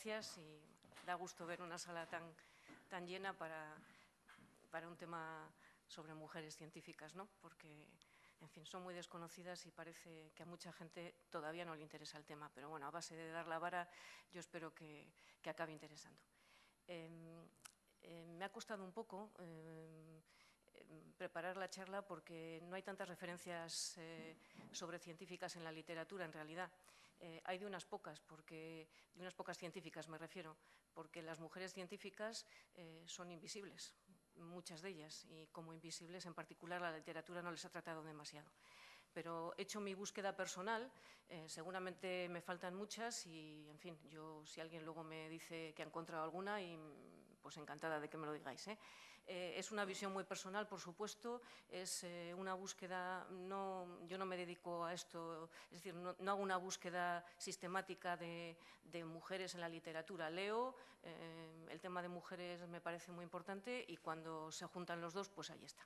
Gracias y da gusto ver una sala tan llena para un tema sobre mujeres científicas, ¿no? Porque, en fin, son muy desconocidas y parece que a mucha gente todavía no le interesa el tema. Pero bueno, a base de dar la vara, yo espero que acabe interesando. Me ha costado un poco preparar la charla porque no hay tantas referencias sobre científicas en la literatura, en realidad. Hay de unas pocas científicas me refiero, porque las mujeres científicas son invisibles, muchas de ellas, y como invisibles en particular la literatura no les ha tratado demasiado. Pero he hecho mi búsqueda personal, seguramente me faltan muchas y, en fin, si alguien luego me dice que ha encontrado alguna, pues encantada de que me lo digáis. Es una visión muy personal, por supuesto, es una búsqueda, yo no me dedico a esto, es decir, no hago una búsqueda sistemática de mujeres en la literatura. Leo, el tema de mujeres me parece muy importante y cuando se juntan los dos, pues ahí está.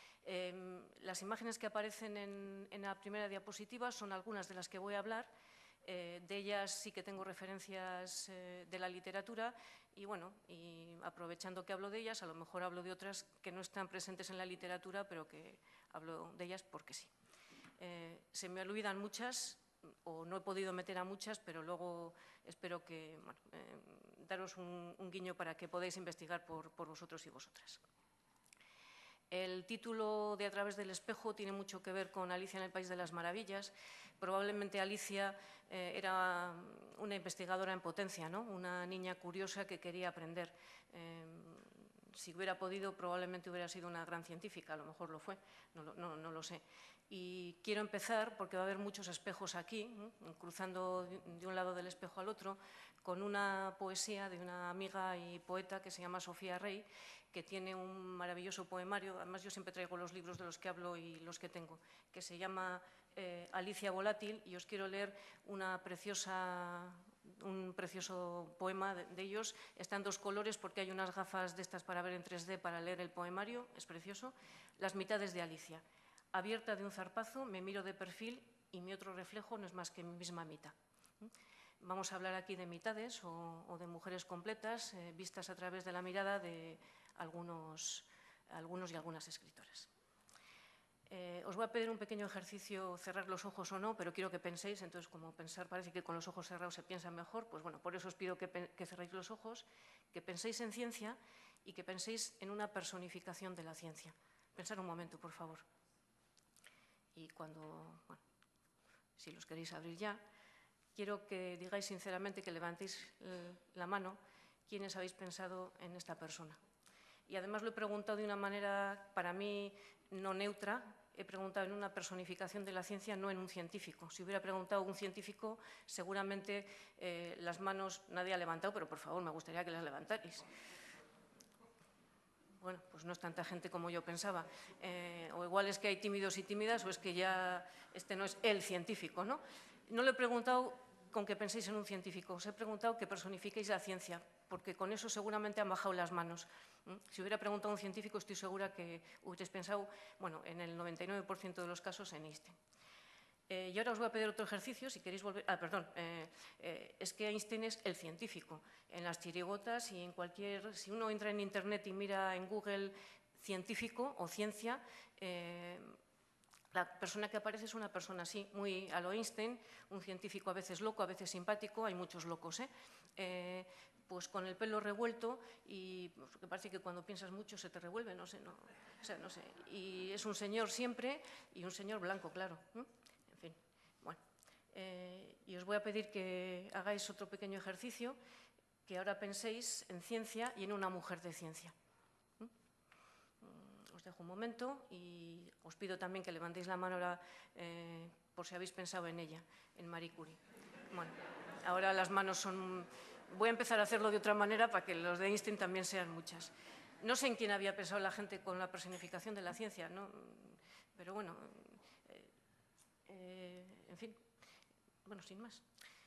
Las imágenes que aparecen en la primera diapositiva son algunas de las que voy a hablar. De ellas sí que tengo referencias de la literatura y, bueno, aprovechando que hablo de ellas, a lo mejor hablo de otras que no están presentes en la literatura, pero que hablo de ellas porque sí. Se me olvidan muchas o no he podido meter a muchas, pero luego espero que, bueno, daros un guiño para que podáis investigar por vosotros y vosotras. El título de A través del espejo tiene mucho que ver con Alicia en el País de las Maravillas. Probablemente Alicia era una investigadora en potencia, ¿no? Una niña curiosa que quería aprender. Si hubiera podido, probablemente hubiera sido una gran científica, a lo mejor lo fue, no lo sé. Y quiero empezar, porque va a haber muchos espejos aquí, cruzando de un lado del espejo al otro, con una poesía de una amiga y poeta que se llama Sofía Rey, que tiene un maravilloso poemario, además yo siempre traigo los libros de los que hablo y los que tengo, que se llama Alicia Volátil, y os quiero leer un precioso poema de ellos. Está en dos colores porque hay unas gafas de estas para ver en 3D para leer el poemario, es precioso. Las mitades de Alicia. Abierta de un zarpazo, me miro de perfil y mi otro reflejo no es más que mi misma mitad. Vamos a hablar aquí de mitades o de mujeres completas vistas a través de la mirada de algunos y algunas escritoras. Os voy a pedir un pequeño ejercicio, cerrar los ojos o no, pero quiero que penséis. Entonces, como pensar parece que con los ojos cerrados se piensa mejor, pues bueno, por eso os pido que cerréis los ojos, que penséis en ciencia y que penséis en una personificación de la ciencia. Pensad un momento, por favor. Y bueno, si los queréis abrir ya, quiero que digáis sinceramente, que levantéis la mano, quiénes habéis pensado en esta persona. Y además lo he preguntado de una manera, para mí, no neutra. He preguntado en una personificación de la ciencia, no en un científico. Si hubiera preguntado a un científico, seguramente las manos nadie ha levantado, pero por favor, me gustaría que las levantarais. Bueno, pues no es tanta gente como yo pensaba. O igual es que hay tímidos y tímidas, o es que ya este no es el científico, ¿no? No le he preguntado con que penséis en un científico, os he preguntado que personifiquéis la ciencia, porque con eso seguramente han bajado las manos. Si hubiera preguntado a un científico, estoy segura que hubierais pensado, bueno, en el 99% de los casos en Einstein. Y ahora os voy a pedir otro ejercicio, si queréis volver... es que Einstein es el científico. En las chirigotas y en cualquier... Si uno entra en Internet y mira en Google científico o ciencia, la persona que aparece es una persona así, muy a lo Einstein, un científico a veces loco, a veces simpático, hay muchos locos, pues con el pelo revuelto y pues, que parece que cuando piensas mucho se te revuelve, no sé. Y es un señor siempre y un señor blanco, claro. En fin, bueno. Y os voy a pedir que hagáis otro pequeño ejercicio, que ahora penséis en ciencia y en una mujer de ciencia. Os dejo un momento y os pido también que levantéis la mano ahora por si habéis pensado en ella, en Marie Curie. Bueno, ahora las manos son... Voy a empezar a hacerlo de otra manera para que los de Einstein también sean muchas. No sé en quién había pensado la gente con la personificación de la ciencia, ¿no? Pero bueno, en fin, bueno, sin más.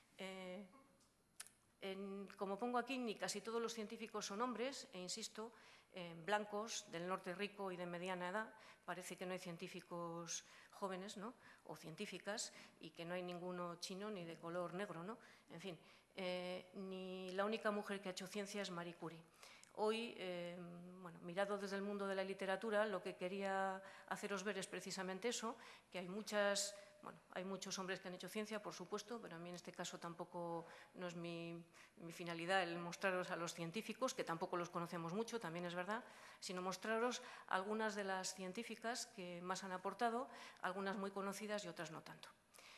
Como pongo aquí, ni casi todos los científicos son hombres, e insisto, blancos, del norte rico y de mediana edad. Parece que no hay científicos jóvenes, ¿no? O científicas, y que no hay ninguno chino ni de color negro, ¿no? En fin, ni la única mujer que ha hecho ciencia es Marie Curie. Hoy, bueno, mirado desde el mundo de la literatura, lo que quería haceros ver es precisamente eso, que hay muchos hombres que han hecho ciencia, por supuesto, pero a mí en este caso tampoco no es mi finalidad el mostraros a los científicos, que tampoco los conocemos mucho, también es verdad, sino mostraros algunas de las científicas que más han aportado, algunas muy conocidas y otras no tanto.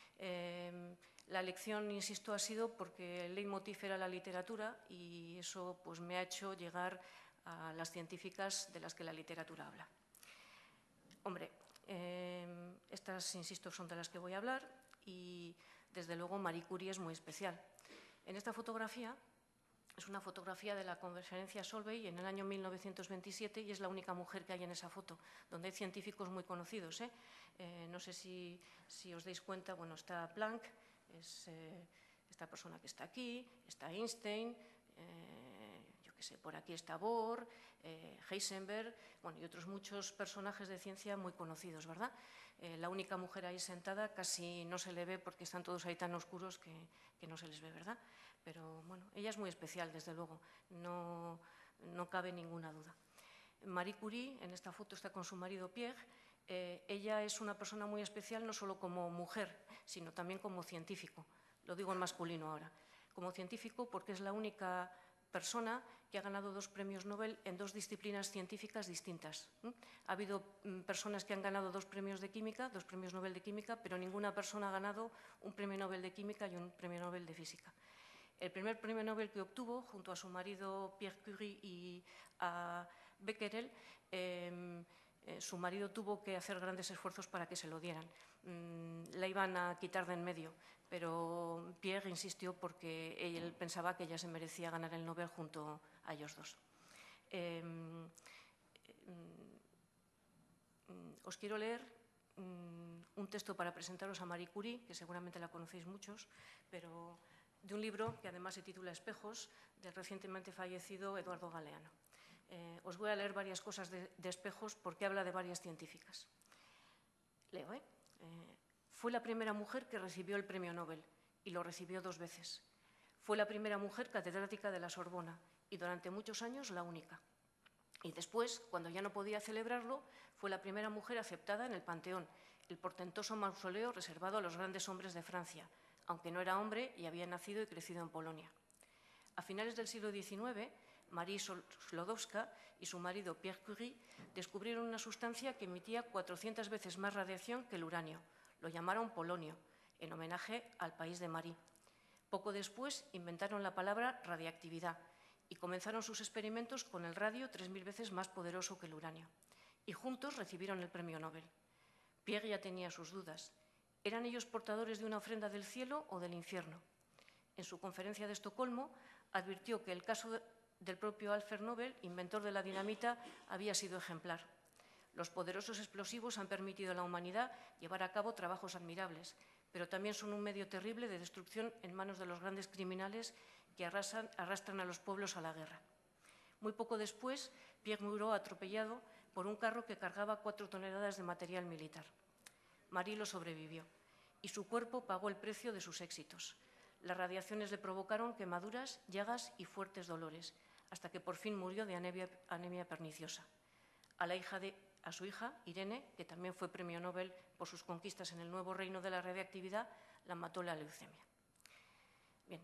La elección, insisto, ha sido porque el leitmotiv era la literatura y eso pues, me ha hecho llegar a las científicas de las que la literatura habla. Hombre, estas, insisto, son de las que voy a hablar y, desde luego, Marie Curie es muy especial. En esta fotografía, es una fotografía de la conferencia Solvay en el año 1927 y es la única mujer que hay en esa foto, donde hay científicos muy conocidos. No sé si os dais cuenta, bueno, está Planck, es esta persona que está aquí, está Einstein, yo qué sé, por aquí está Bohr, Heisenberg, bueno, y otros muchos personajes de ciencia muy conocidos, ¿verdad? La única mujer ahí sentada casi no se le ve porque están todos ahí tan oscuros que no se les ve, ¿verdad? Pero bueno, ella es muy especial, desde luego, no cabe ninguna duda. Marie Curie, en esta foto, está con su marido Pierre. Ella es una persona muy especial no solo como mujer, sino también como científico. Lo digo en masculino ahora. Como científico porque es la única persona que ha ganado 2 premios Nobel en 2 disciplinas científicas distintas. Ha habido personas que han ganado 2 premios de química, 2 premios Nobel de química, pero ninguna persona ha ganado un premio Nobel de química y un premio Nobel de física. El primer premio Nobel que obtuvo, junto a su marido Pierre Curie y a Becquerel, su marido tuvo que hacer grandes esfuerzos para que se lo dieran. La iban a quitar de en medio, pero Pierre insistió porque él pensaba que ella se merecía ganar el Nobel junto a ellos dos. Os quiero leer un texto para presentaros a Marie Curie, que seguramente la conocéis muchos, pero de un libro que además se titula Espejos, del recientemente fallecido Eduardo Galeano. Os voy a leer varias cosas de Espejos porque habla de varias científicas. Leo, fue la primera mujer que recibió el premio Nobel y lo recibió 2 veces. Fue la primera mujer catedrática de la Sorbona y durante muchos años la única. Y después, cuando ya no podía celebrarlo, fue la primera mujer aceptada en el Panteón, el portentoso mausoleo reservado a los grandes hombres de Francia, aunque no era hombre y había nacido y crecido en Polonia. A finales del siglo XIX, Marie Sklodowska y su marido Pierre Curie descubrieron una sustancia que emitía 400 veces más radiación que el uranio. Lo llamaron polonio, en homenaje al país de Marie. Poco después inventaron la palabra radiactividad y comenzaron sus experimentos con el radio 3000 veces más poderoso que el uranio. Y juntos recibieron el premio Nobel. Pierre ya tenía sus dudas. ¿Eran ellos portadores de una ofrenda del cielo o del infierno? En su conferencia de Estocolmo advirtió que el caso del propio Alfred Nobel, inventor de la dinamita, había sido ejemplar. Los poderosos explosivos han permitido a la humanidad llevar a cabo trabajos admirables, pero también son un medio terrible de destrucción en manos de los grandes criminales que arrastran a los pueblos a la guerra. Muy poco después, Pierre murió atropellado por un carro que cargaba 4 toneladas de material militar. Marie lo sobrevivió y su cuerpo pagó el precio de sus éxitos. Las radiaciones le provocaron quemaduras, llagas y fuertes dolores, hasta que por fin murió de anemia perniciosa. A su hija, Irene, que también fue premio Nobel por sus conquistas en el nuevo reino de la radiactividad, la mató la leucemia. Bien,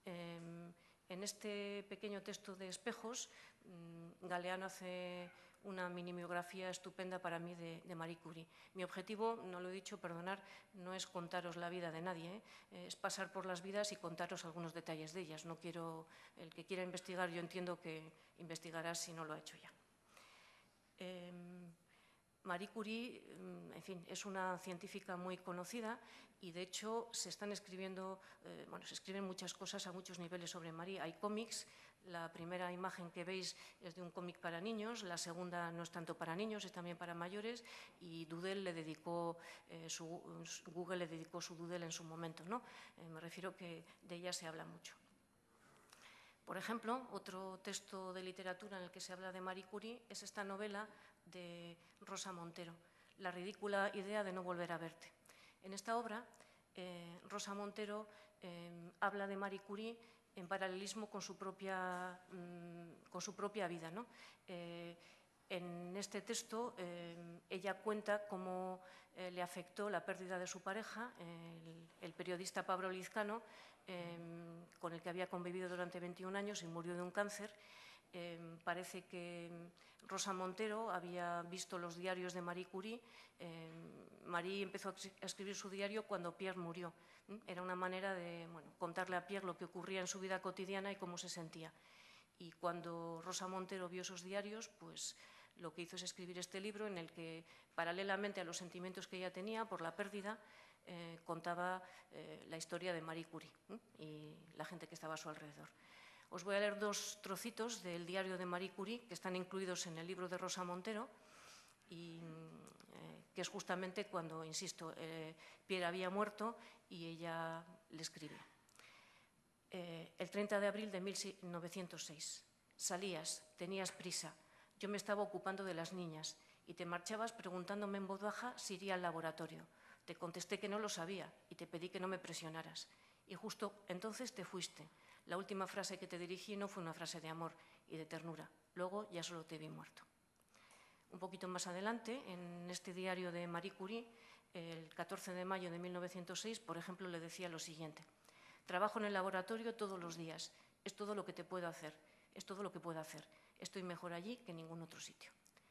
en este pequeño texto de Espejos, Galeano hace una mini-biografía estupenda para mí de Marie Curie. Mi objetivo, no lo he dicho, perdonad, no es contaros la vida de nadie, es pasar por las vidas y contaros algunos detalles de ellas. No quiero, el que quiera investigar, yo entiendo que investigará si no lo ha hecho ya. Marie Curie, en fin, es una científica muy conocida y, de hecho, se están escribiendo, se escriben muchas cosas a muchos niveles sobre Marie. Hay cómics. La primera imagen que veis es de un cómic para niños, la segunda no es tanto para niños, es también para mayores, y Google le dedicó su Doodle en su momento, ¿no? Me refiero que de ella se habla mucho. Por ejemplo, otro texto de literatura en el que se habla de Marie Curie es esta novela de Rosa Montero, La ridícula idea de no volver a verte. En esta obra, Rosa Montero habla de Marie Curie en paralelismo con su propia vida, ¿no? En este texto, ella cuenta cómo le afectó la pérdida de su pareja, el periodista Pablo Lizcano, con el que había convivido durante 21 años y murió de un cáncer. Parece que Rosa Montero había visto los diarios de Marie Curie. Marie empezó a escribir su diario cuando Pierre murió. Era una manera de contarle a Pierre lo que ocurría en su vida cotidiana y cómo se sentía. Y cuando Rosa Montero vio esos diarios, pues lo que hizo es escribir este libro en el que, paralelamente a los sentimientos que ella tenía por la pérdida, contaba la historia de Marie Curie y la gente que estaba a su alrededor. Os voy a leer 2 trocitos del diario de Marie Curie que están incluidos en el libro de Rosa Montero y que es justamente cuando, insisto, Pierre había muerto y ella le escribía. El 30 de abril de 1906. Salías, tenías prisa. Yo me estaba ocupando de las niñas y te marchabas preguntándome en voz baja si iría al laboratorio. Te contesté que no lo sabía y te pedí que no me presionaras. Y justo entonces te fuiste. La última frase que te dirigí no fue una frase de amor y de ternura. Luego ya solo te vi muerto. Un poquito más adelante, en este diario de Marie Curie, el 14 de mayo de 1906, por ejemplo, le decía lo siguiente. Trabajo en el laboratorio todos los días. Es todo lo que te puedo hacer. Es todo lo que puedo hacer. Estoy mejor allí que en ningún otro sitio.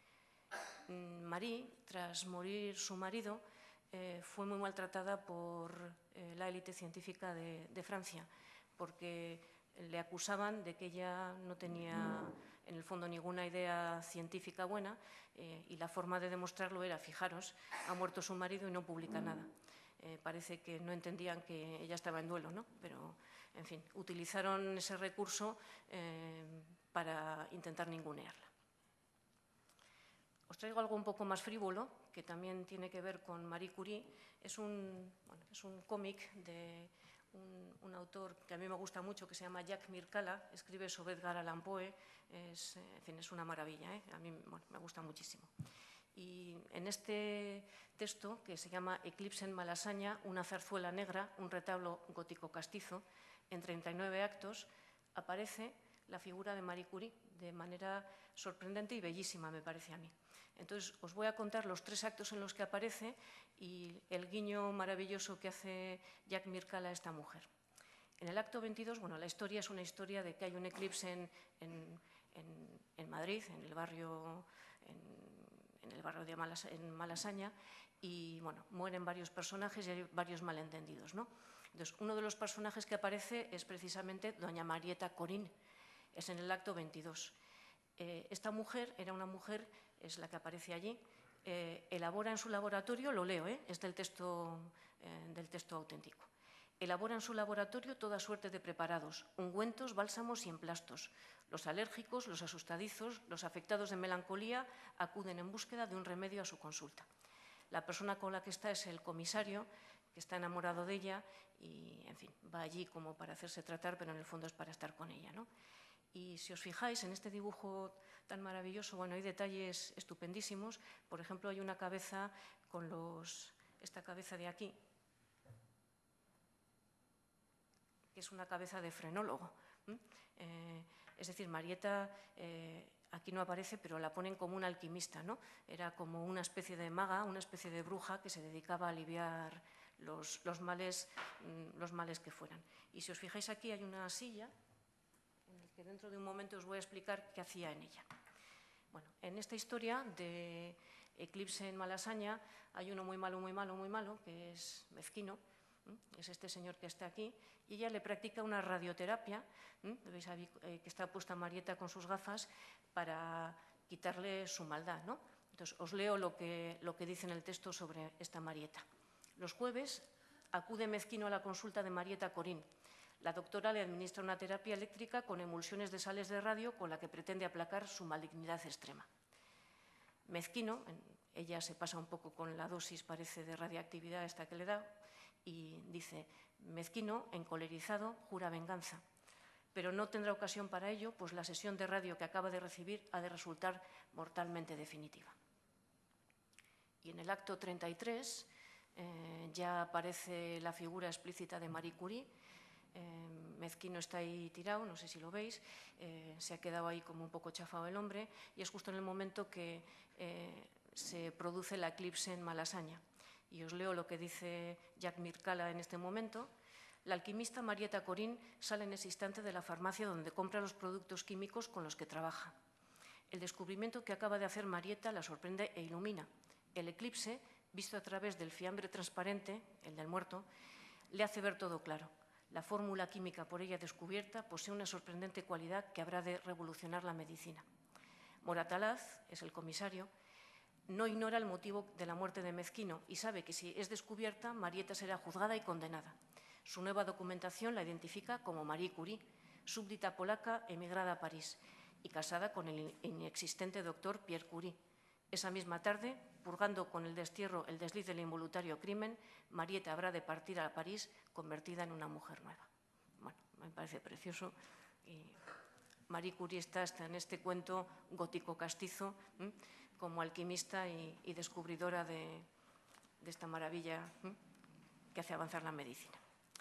Marie, tras morir su marido, fue muy maltratada por la élite científica de Francia, porque le acusaban de que ella no tenía, en el fondo, ninguna idea científica buena y la forma de demostrarlo era, fijaros, ha muerto su marido y no publica nada. Parece que no entendían que ella estaba en duelo, ¿no? Pero, en fin, utilizaron ese recurso para intentar ningunearla. Os traigo algo un poco más frívolo, que también tiene que ver con Marie Curie. Es un cómic de un autor que a mí me gusta mucho, que se llama Jack Mircalla, escribe sobre Edgar Allan Poe. En fin, es una maravilla, a mí me gusta muchísimo. Y en este texto, que se llama Eclipse en Malasaña, una zarzuela negra, un retablo gótico castizo, en 39 actos, aparece la figura de Marie Curie de manera sorprendente y bellísima, me parece a mí. Entonces, os voy a contar los 3 actos en los que aparece y el guiño maravilloso que hace Jack Mircalla a esta mujer. En el acto 22, la historia es una historia de que hay un eclipse en Madrid, en el barrio de Malasaña, y mueren varios personajes y hay varios malentendidos, ¿no? Entonces, uno de los personajes que aparece es precisamente doña Marieta Corín, es en el acto 22. Esta mujer era una mujer, es la que aparece allí, elabora en su laboratorio, lo leo, es del texto auténtico. Elabora en su laboratorio toda suerte de preparados, ungüentos, bálsamos y emplastos. Los alérgicos, los asustadizos, los afectados de melancolía acuden en búsqueda de un remedio a su consulta. La persona con la que está es el comisario, que está enamorado de ella y, en fin, va allí como para hacerse tratar, pero en el fondo es para estar con ella, ¿no? Y si os fijáis en este dibujo tan maravilloso, hay detalles estupendísimos. Por ejemplo, hay una cabeza con esta cabeza de aquí, que es una cabeza de frenólogo. Es decir, Marieta aquí no aparece, pero la ponen como una alquimista, ¿no? Era como una especie de maga, una especie de bruja que se dedicaba a aliviar los males que fueran. Y si os fijáis aquí hay una silla, que dentro de un momento os voy a explicar qué hacía en ella. Bueno, en esta historia de Eclipse en Malasaña hay uno muy malo, muy malo, muy malo, que es Mezquino, es este señor que está aquí, y ella le practica una radioterapia, veis que está puesta Marieta con sus gafas para quitarle su maldad, ¿no? Entonces, os leo lo que dice en el texto sobre esta Marieta. Los jueves acude Mezquino a la consulta de Marieta Corín. La doctora le administra una terapia eléctrica con emulsiones de sales de radio con la que pretende aplacar su malignidad extrema. Mezquino, ella se pasa un poco con la dosis, parece, de radiactividad esta que le da, y dice, Mezquino, encolerizado, jura venganza, pero no tendrá ocasión para ello, pues la sesión de radio que acaba de recibir ha de resultar mortalmente definitiva. Y en el acto 33 ya aparece la figura explícita de Marie Curie, Mezquino está ahí tirado, no sé si lo veis, se ha quedado ahí como un poco chafado el hombre, y es justo en el momento que se produce la eclipse en Malasaña. Y os leo lo que dice Jack Mircalla en este momento. La alquimista Marieta Corín sale en ese instante de la farmacia donde compra los productos químicos con los que trabaja. El descubrimiento que acaba de hacer Marieta la sorprende e ilumina. El eclipse, visto a través del fiambre transparente, el del muerto, le hace ver todo claro. La fórmula química por ella descubierta posee una sorprendente cualidad que habrá de revolucionar la medicina. Moratalaz, es el comisario, no ignora el motivo de la muerte de Mezquino y sabe que si es descubierta, Marieta será juzgada y condenada. Su nueva documentación la identifica como Marie Curie, súbdita polaca emigrada a París y casada con el inexistente doctor Pierre Curie. Esa misma tarde, purgando con el destierro el desliz del involuntario crimen, Marieta habrá de partir a París convertida en una mujer nueva. Bueno, me parece precioso. Y Marie Curie está hasta en este cuento gótico castizo, como alquimista y descubridora de esta maravilla que hace avanzar la medicina.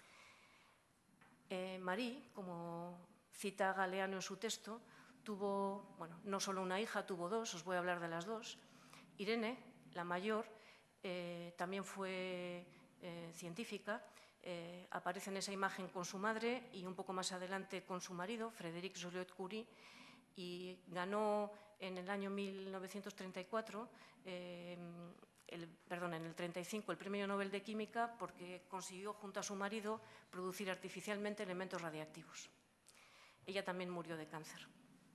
Marie, como cita Galeano en su texto, tuvo, bueno, no solo una hija, tuvo dos, os voy a hablar de las dos. Irene, la mayor, también fue científica, aparece en esa imagen con su madre y un poco más adelante con su marido, Frédéric Joliot-Curie, y ganó en el año 1934, en el 35, el Premio Nobel de Química porque consiguió junto a su marido producir artificialmente elementos radiactivos. Ella también murió de cáncer.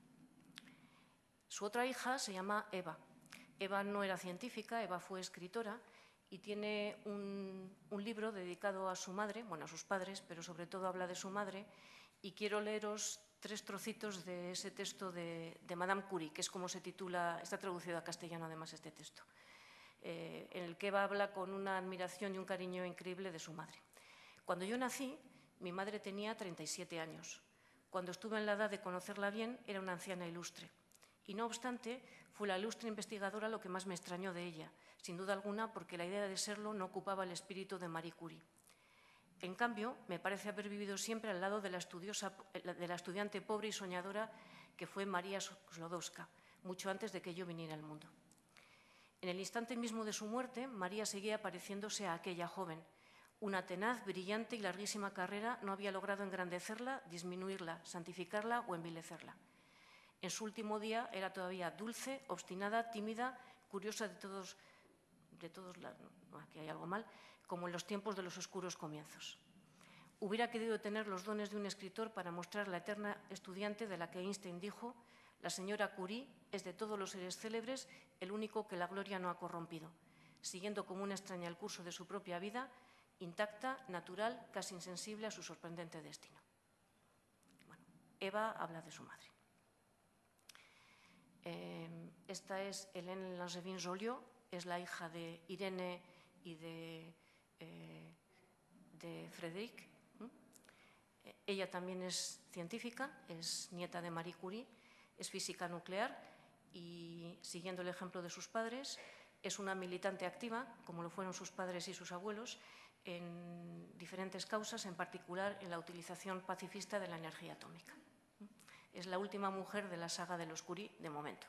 Su otra hija se llama Eva. Eva no era científica, Eva fue escritora y tiene un libro dedicado a su madre, bueno, a sus padres, pero sobre todo habla de su madre, y quiero leeros 3 trocitos de ese texto de Madame Curie, que es como se titula, está traducido a castellano además este texto, en el que Eva habla con una admiración y un cariño increíble de su madre. Cuando yo nací, mi madre tenía 37 años. Cuando estuve en la edad de conocerla bien, era una anciana ilustre. Y no obstante, fue la ilustre investigadora lo que más me extrañó de ella, sin duda alguna porque la idea de serlo no ocupaba el espíritu de Marie Curie. En cambio, me parece haber vivido siempre al lado de la estudiante pobre y soñadora que fue María Sklodowska, mucho antes de que yo viniera al mundo. En el instante mismo de su muerte, María seguía pareciéndose a aquella joven. Una tenaz, brillante y larguísima carrera no había logrado engrandecerla, disminuirla, santificarla o envilecerla. En su último día era todavía dulce, obstinada, tímida, curiosa de todos aquí hay algo mal, como en los tiempos de los oscuros comienzos. Hubiera querido tener los dones de un escritor para mostrar la eterna estudiante de la que Einstein dijo: la señora Curie es de todos los seres célebres el único que la gloria no ha corrompido, siguiendo como una extraña el curso de su propia vida, intacta, natural, casi insensible a su sorprendente destino. Bueno, Eva habla de su madre. Esta es Hélène Langevin-Joliot, es la hija de Irene y de Frédéric. Ella también es científica, es nieta de Marie Curie, es física nuclear y, siguiendo el ejemplo de sus padres, es una militante activa, como lo fueron sus padres y sus abuelos, en diferentes causas, en particular en la utilización pacifista de la energía atómica. Es la última mujer de la saga de los Curie, de momento.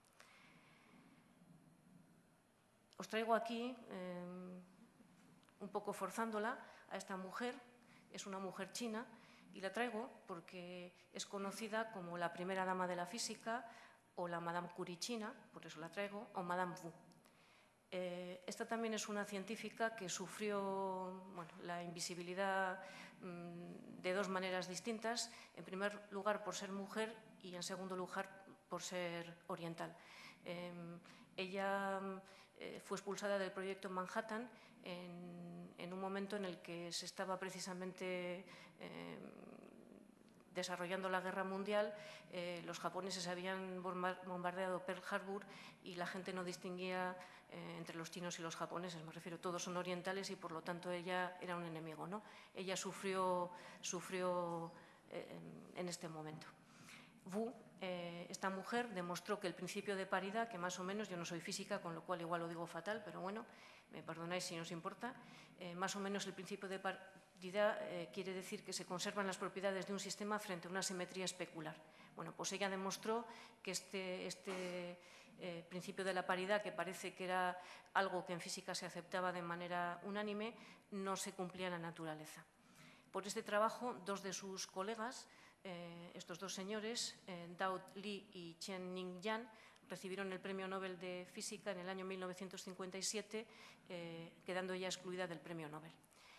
Os traigo aquí, un poco forzándola, a esta mujer. Es una mujer china y la traigo porque es conocida como la primera dama de la física o la Madame Curie china, por eso la traigo, o Madame Wu. Esta también es una científica que sufrió la invisibilidad de dos maneras distintas. En primer lugar, por ser mujer y, en segundo lugar, por ser oriental. Ella fue expulsada del proyecto Manhattan en un momento en el que se estaba precisamente desarrollando la guerra mundial. Los japoneses habían bombardeado Pearl Harbor y la gente no distinguía entre los chinos y los japoneses, me refiero, todos son orientales y por lo tanto ella era un enemigo, ¿no? Ella sufrió en este momento. Wu esta mujer demostró que el principio de paridad, que más o menos, yo no soy física, con lo cual igual lo digo fatal, pero bueno, me perdonáis si no os importa, más o menos el principio de paridad quiere decir que se conservan las propiedades de un sistema frente a una simetría especular. Bueno, pues ella demostró que este principio de la paridad, que parece que era algo que en física se aceptaba de manera unánime, no se cumplía en la naturaleza. Por este trabajo, dos de sus colegas, estos dos señores, Dao Li y Chen Ning-yan, recibieron el Premio Nobel de Física en el año 1957, quedando ella excluida del Premio Nobel.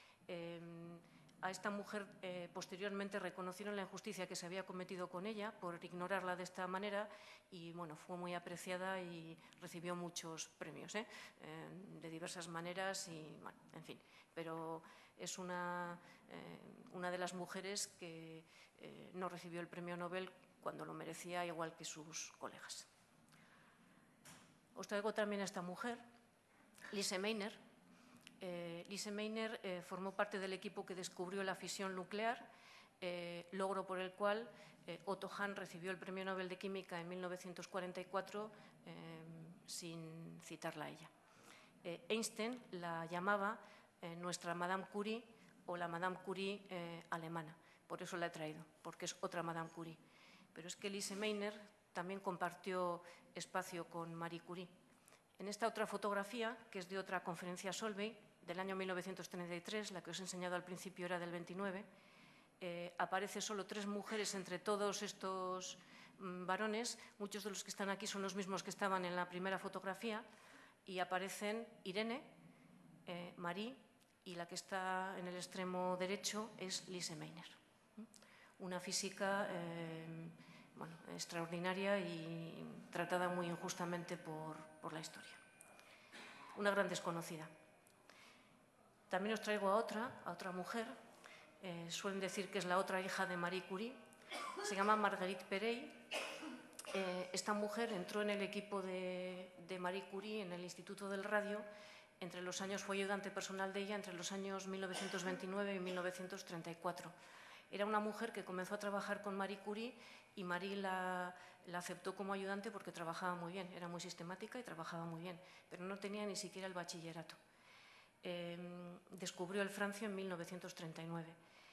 A esta mujer posteriormente reconocieron la injusticia que se había cometido con ella por ignorarla de esta manera y bueno, fue muy apreciada y recibió muchos premios de diversas maneras y bueno, en fin, pero es una de las mujeres que no recibió el Premio Nobel cuando lo merecía, igual que sus colegas. Os traigo también a esta mujer, Lise Meitner. Lise Meitner formó parte del equipo que descubrió la fisión nuclear, logro por el cual Otto Hahn recibió el Premio Nobel de Química en 1944 sin citarla a ella. Einstein la llamaba nuestra Madame Curie o la Madame Curie alemana. Por eso la he traído, porque es otra Madame Curie. Pero es que Lise Meitner también compartió espacio con Marie Curie. En esta otra fotografía, que es de otra conferencia Solvay, del año 1933, la que os he enseñado al principio era del 29, aparece solo 3 mujeres entre todos estos varones. Muchos de los que están aquí son los mismos que estaban en la primera fotografía y aparecen Irene, Marie y la que está en el extremo derecho es Lise Meitner. Una física bueno, extraordinaria y tratada muy injustamente por la historia. Una gran desconocida. También os traigo a otra mujer, suelen decir que es la otra hija de Marie Curie, se llama Marguerite Perey. Esta mujer entró en el equipo de Marie Curie en el Instituto del Radio, fue ayudante personal de ella entre los años 1929 y 1934. Era una mujer que comenzó a trabajar con Marie Curie y Marie la aceptó como ayudante porque trabajaba muy bien, era muy sistemática y trabajaba muy bien, pero no tenía ni siquiera el bachillerato. Descubrió el francio en 1939,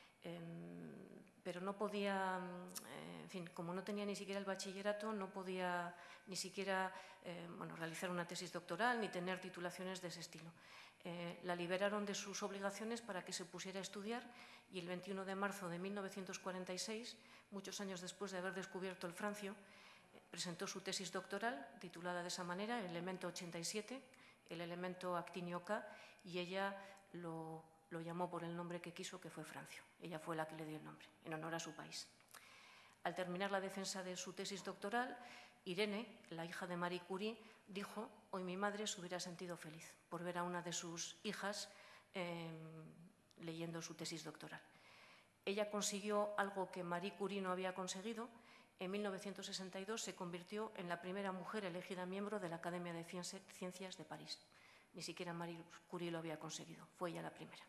pero no podía, en fin, como no tenía ni siquiera el bachillerato, no podía ni siquiera bueno, realizar una tesis doctoral ni tener titulaciones de ese estilo. La liberaron de sus obligaciones para que se pusiera a estudiar y el 21 de marzo de 1946, muchos años después de haber descubierto el francio, presentó su tesis doctoral titulada de esa manera, el elemento 87, el elemento actinio K, y ella lo llamó por el nombre que quiso, que fue francio. Ella fue la que le dio el nombre, en honor a su país. Al terminar la defensa de su tesis doctoral, Irene, la hija de Marie Curie, dijo: hoy mi madre se hubiera sentido feliz por ver a una de sus hijas leyendo su tesis doctoral. Ella consiguió algo que Marie Curie no había conseguido. En 1962 se convirtió en la primera mujer elegida miembro de la Academia de Ciencias de París. Ni siquiera Marie Curie lo había conseguido, fue ella la primera.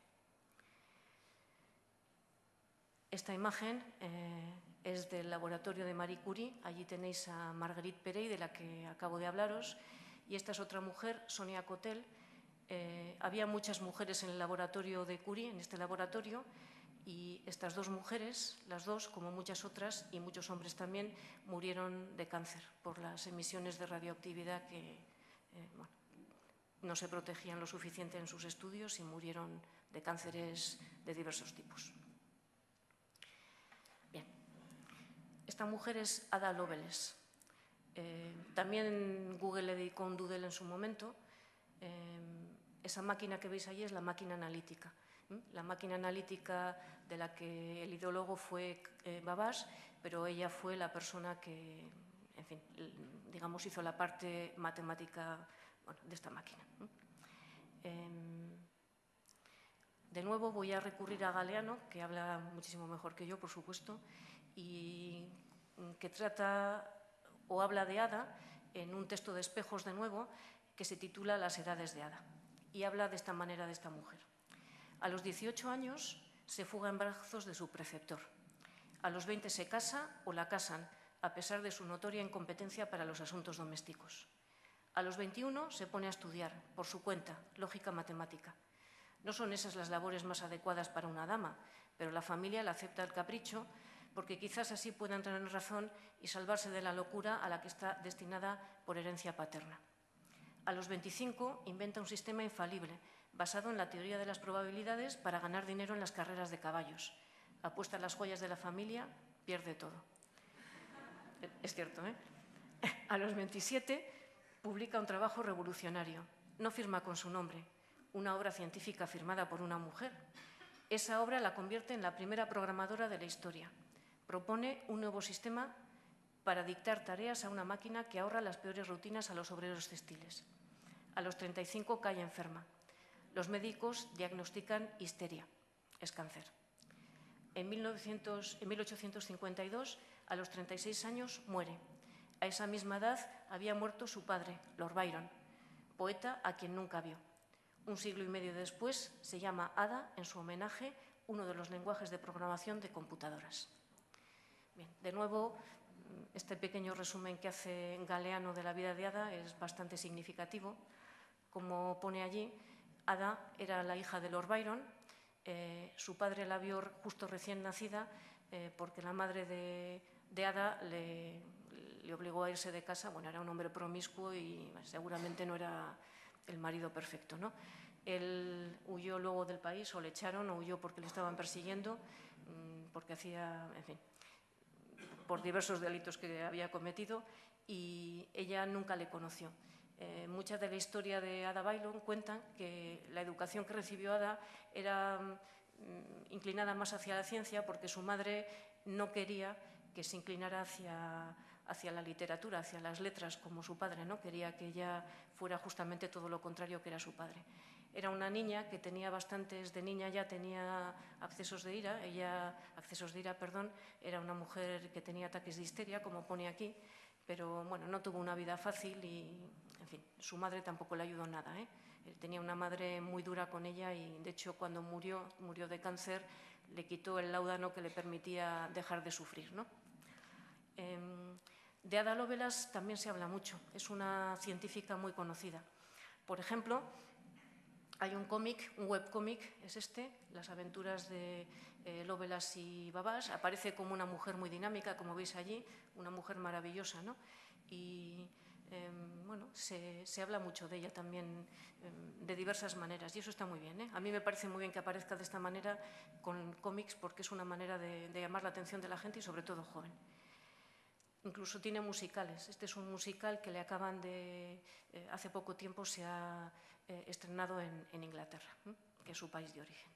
Esta imagen es del laboratorio de Marie Curie. Allí tenéis a Marguerite Perey, de la que acabo de hablaros, y esta es otra mujer, Sonia Cotel. Había muchas mujeres en el laboratorio de Curie, en este laboratorio, y estas dos mujeres, las dos, como muchas otras, y muchos hombres también, murieron de cáncer por las emisiones de radioactividad que bueno, no se protegían lo suficiente en sus estudios y murieron de cánceres de diversos tipos. Bien, esta mujer es Ada Lovelace. También Google le dedicó un doodle en su momento. Esa máquina que veis allí es la máquina analítica. La máquina analítica de la que el ideólogo fue Babbage, pero ella fue la persona que, en fin, digamos, hizo la parte matemática, bueno, de esta máquina. De nuevo voy a recurrir a Galeano, que habla muchísimo mejor que yo, por supuesto, y que trata o habla de Ada en un texto de Espejos, de nuevo, que se titula Las edades de Ada, y habla de esta manera de esta mujer. A los 18 años se fuga en brazos de su preceptor. A los 20 se casa o la casan, a pesar de su notoria incompetencia para los asuntos domésticos. A los 21 se pone a estudiar, por su cuenta, lógica matemática. No son esas las labores más adecuadas para una dama, pero la familia le acepta el capricho porque quizás así puedan tener razón y salvarse de la locura a la que está destinada por herencia paterna. A los 25 inventa un sistema infalible, basado en la teoría de las probabilidades para ganar dinero en las carreras de caballos. Apuesta las joyas de la familia, pierde todo. Es cierto, ¿eh? A los 27 publica un trabajo revolucionario. No firma con su nombre, una obra científica firmada por una mujer. Esa obra la convierte en la primera programadora de la historia. Propone un nuevo sistema para dictar tareas a una máquina que ahorra las peores rutinas a los obreros textiles. A los 35 cae enferma. Los médicos diagnostican histeria, es cáncer. En 1852, a los 36 años, muere. A esa misma edad había muerto su padre, Lord Byron, poeta a quien nunca vio. Un siglo y medio después se llama Ada, en su homenaje, uno de los lenguajes de programación de computadoras. Bien, de nuevo, este pequeño resumen que hace Galeano de la vida de Ada es bastante significativo. Como pone allí, Ada era la hija de Lord Byron. Su padre la vio justo recién nacida porque la madre de Ada le obligó a irse de casa. Bueno, era un hombre promiscuo y seguramente no era el marido perfecto, ¿no? Él huyó luego del país, o le echaron, o huyó porque le estaban persiguiendo, porque hacía, en fin, por diversos delitos que había cometido, y ella nunca le conoció. Mucha de la historia de Ada Byron cuentan que la educación que recibió Ada era inclinada más hacia la ciencia porque su madre no quería que se inclinara hacia la literatura, hacia las letras como su padre, ¿no? Quería que ella fuera justamente todo lo contrario que era su padre. Era una niña que tenía bastantes, de niña ya tenía accesos de ira, era una mujer que tenía ataques de histeria, como pone aquí, pero bueno, no tuvo una vida fácil y, en fin, su madre tampoco le ayudó nada, ¿eh? Tenía una madre muy dura con ella y, de hecho, cuando murió de cáncer, le quitó el láudano que le permitía dejar de sufrir, ¿no? De Ada Lovelace también se habla mucho, es una científica muy conocida. Por ejemplo, hay un cómic, un webcómic, es este, Las aventuras de Lovelace y Babbage. Aparece como una mujer muy dinámica, como veis allí, una mujer maravillosa, ¿no? Y bueno, se habla mucho de ella también de diversas maneras y eso está muy bien, ¿eh? A mí me parece muy bien que aparezca de esta manera con cómics porque es una manera de llamar la atención de la gente y sobre todo joven. Incluso tiene musicales. Este es un musical que le acaban de... hace poco tiempo se ha estrenado en Inglaterra, que es su país de origen.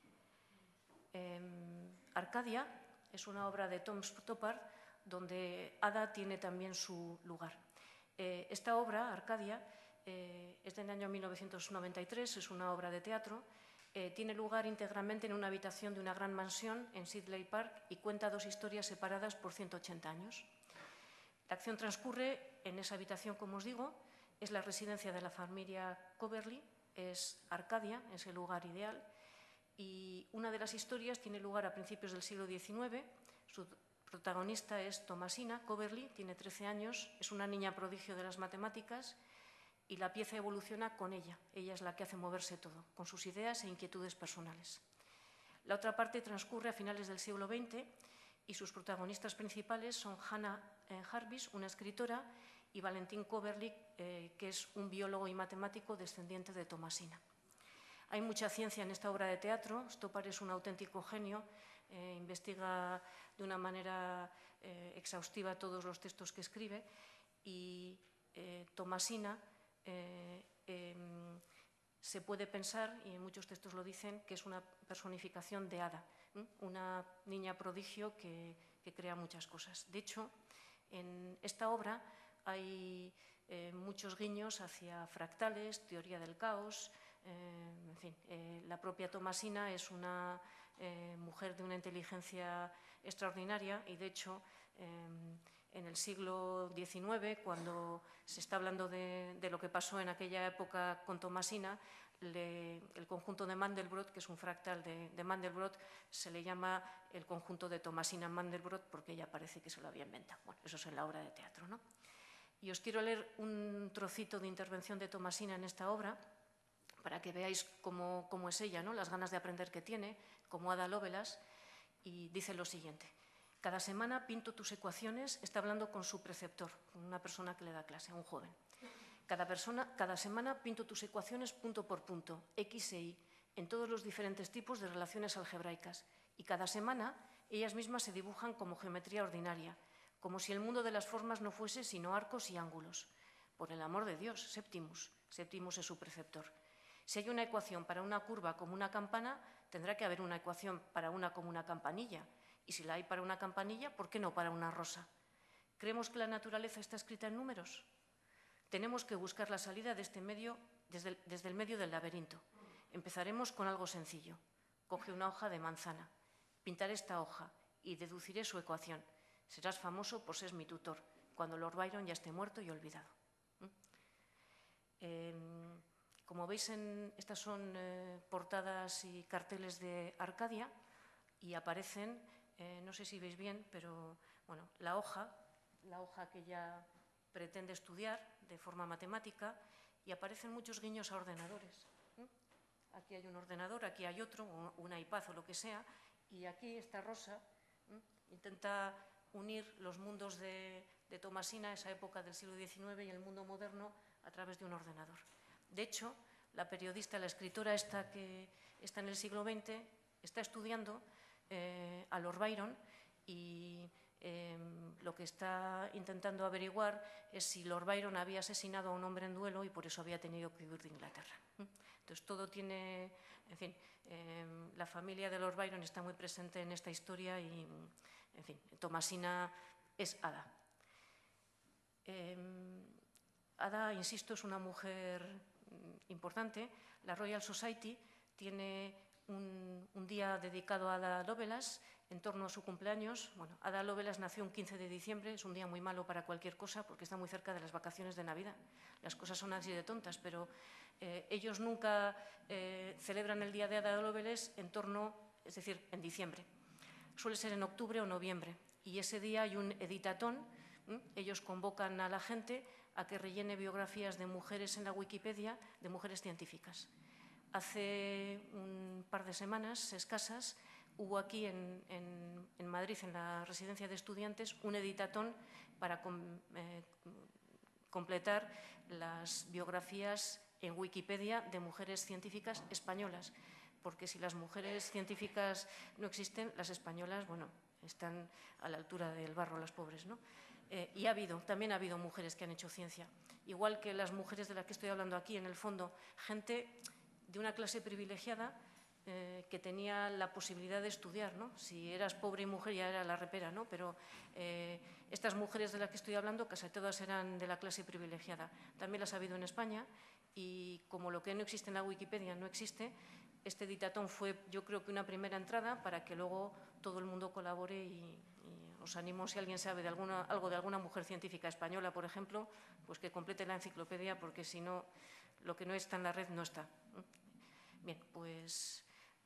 Arcadia es una obra de Tom Stoppard donde Ada tiene también su lugar. Esta obra, Arcadia, es del año 1993, es una obra de teatro, tiene lugar íntegramente en una habitación de una gran mansión en Sidley Park y cuenta dos historias separadas por 180 años. La acción transcurre en esa habitación, como os digo, es la residencia de la familia Coverley, es Arcadia, es el lugar ideal, y una de las historias tiene lugar a principios del siglo XIX. Su protagonista es Thomasina Coverley, tiene 13 años, es una niña prodigio de las matemáticas y la pieza evoluciona con ella. Ella es la que hace moverse todo, con sus ideas e inquietudes personales. La otra parte transcurre a finales del siglo XX y sus protagonistas principales son Hannah Jarvis, una escritora, y Valentín Coverley, que es un biólogo y matemático descendiente de Thomasina. Hay mucha ciencia en esta obra de teatro. Stoppard es un auténtico genio, investiga de una manera exhaustiva todos los textos que escribe y Thomasina se puede pensar, y en muchos textos lo dicen, que es una personificación de Ada, una niña prodigio que crea muchas cosas. De hecho, en esta obra hay muchos guiños hacia fractales, teoría del caos, en fin, la propia Thomasina es una mujer de una inteligencia extraordinaria y, de hecho, en el siglo XIX, cuando se está hablando de lo que pasó en aquella época con Thomasina, el conjunto de Mandelbrot, que es un fractal de Mandelbrot, se le llama el conjunto de Thomasina Mandelbrot porque ella parece que se lo había inventado. Bueno, eso es en la obra de teatro, ¿no? Y os quiero leer un trocito de intervención de Thomasina en esta obra para que veáis cómo es ella, ¿no? Las ganas de aprender que tiene, como Ada Lovelace, y dice lo siguiente. Cada semana pinto tus ecuaciones, está hablando con su preceptor, con una persona que le da clase, a un joven. Cada semana pinto tus ecuaciones punto por punto, X e Y, en todos los diferentes tipos de relaciones algebraicas. Y cada semana ellas mismas se dibujan como geometría ordinaria, como si el mundo de las formas no fuese sino arcos y ángulos. Por el amor de Dios, Septimus. Septimus es su preceptor. Si hay una ecuación para una curva como una campana, tendrá que haber una ecuación para una como una campanilla. Y si la hay para una campanilla, ¿por qué no para una rosa? ¿Creemos que la naturaleza está escrita en números? Tenemos que buscar la salida de este medio, desde el medio del laberinto. Empezaremos con algo sencillo. Coge una hoja de manzana. Pintaré esta hoja y deduciré su ecuación. Serás famoso por ser mi tutor, cuando Lord Byron ya esté muerto y olvidado. Como veis, estas son portadas y carteles de Arcadia y aparecen, no sé si veis bien, pero bueno, la hoja que ella pretende estudiar de forma matemática, y aparecen muchos guiños a ordenadores. Aquí hay un ordenador, aquí hay otro, un iPad o lo que sea, y aquí esta rosa intenta unir los mundos de Thomasina, esa época del siglo XIX, y el mundo moderno a través de un ordenador. De hecho, la periodista, la escritora esta que está en el siglo XX, está estudiando a Lord Byron y lo que está intentando averiguar es si Lord Byron había asesinado a un hombre en duelo y por eso había tenido que huir de Inglaterra. Entonces, todo tiene, en fin, la familia de Lord Byron está muy presente en esta historia y, en fin, Thomasina es Ada. Ada, insisto, es una mujer importante. La Royal Society tiene un día dedicado a Ada Lovelace en torno a su cumpleaños. Bueno, Ada Lovelace nació un 15 de diciembre, es un día muy malo para cualquier cosa porque está muy cerca de las vacaciones de Navidad. Las cosas son así de tontas, pero ellos nunca celebran el día de Ada Lovelace es decir, en diciembre. Suele ser en octubre o noviembre y ese día hay un editatón. Ellos convocan a la gente a que rellene biografías de mujeres en la Wikipedia, de mujeres científicas. Hace un par de semanas escasas hubo aquí en Madrid, en la residencia de estudiantes, un editatón para completar las biografías en Wikipedia de mujeres científicas españolas, porque si las mujeres científicas no existen, las españolas, bueno, están a la altura del barro, las pobres, ¿no? Y también ha habido mujeres que han hecho ciencia, igual que las mujeres de las que estoy hablando aquí, en el fondo, gente de una clase privilegiada que tenía la posibilidad de estudiar, ¿no? Si eras pobre y mujer ya era la repera, ¿no? Pero estas mujeres de las que estoy hablando, casi todas eran de la clase privilegiada. También las ha habido en España y como lo que no existe en la Wikipedia no existe, este editatón fue, yo creo que una primera entrada para que luego todo el mundo colabore y os animo, si alguien sabe de algo de alguna mujer científica española, por ejemplo, pues que complete la enciclopedia, porque si no, lo que no está en la red no está. Bien, pues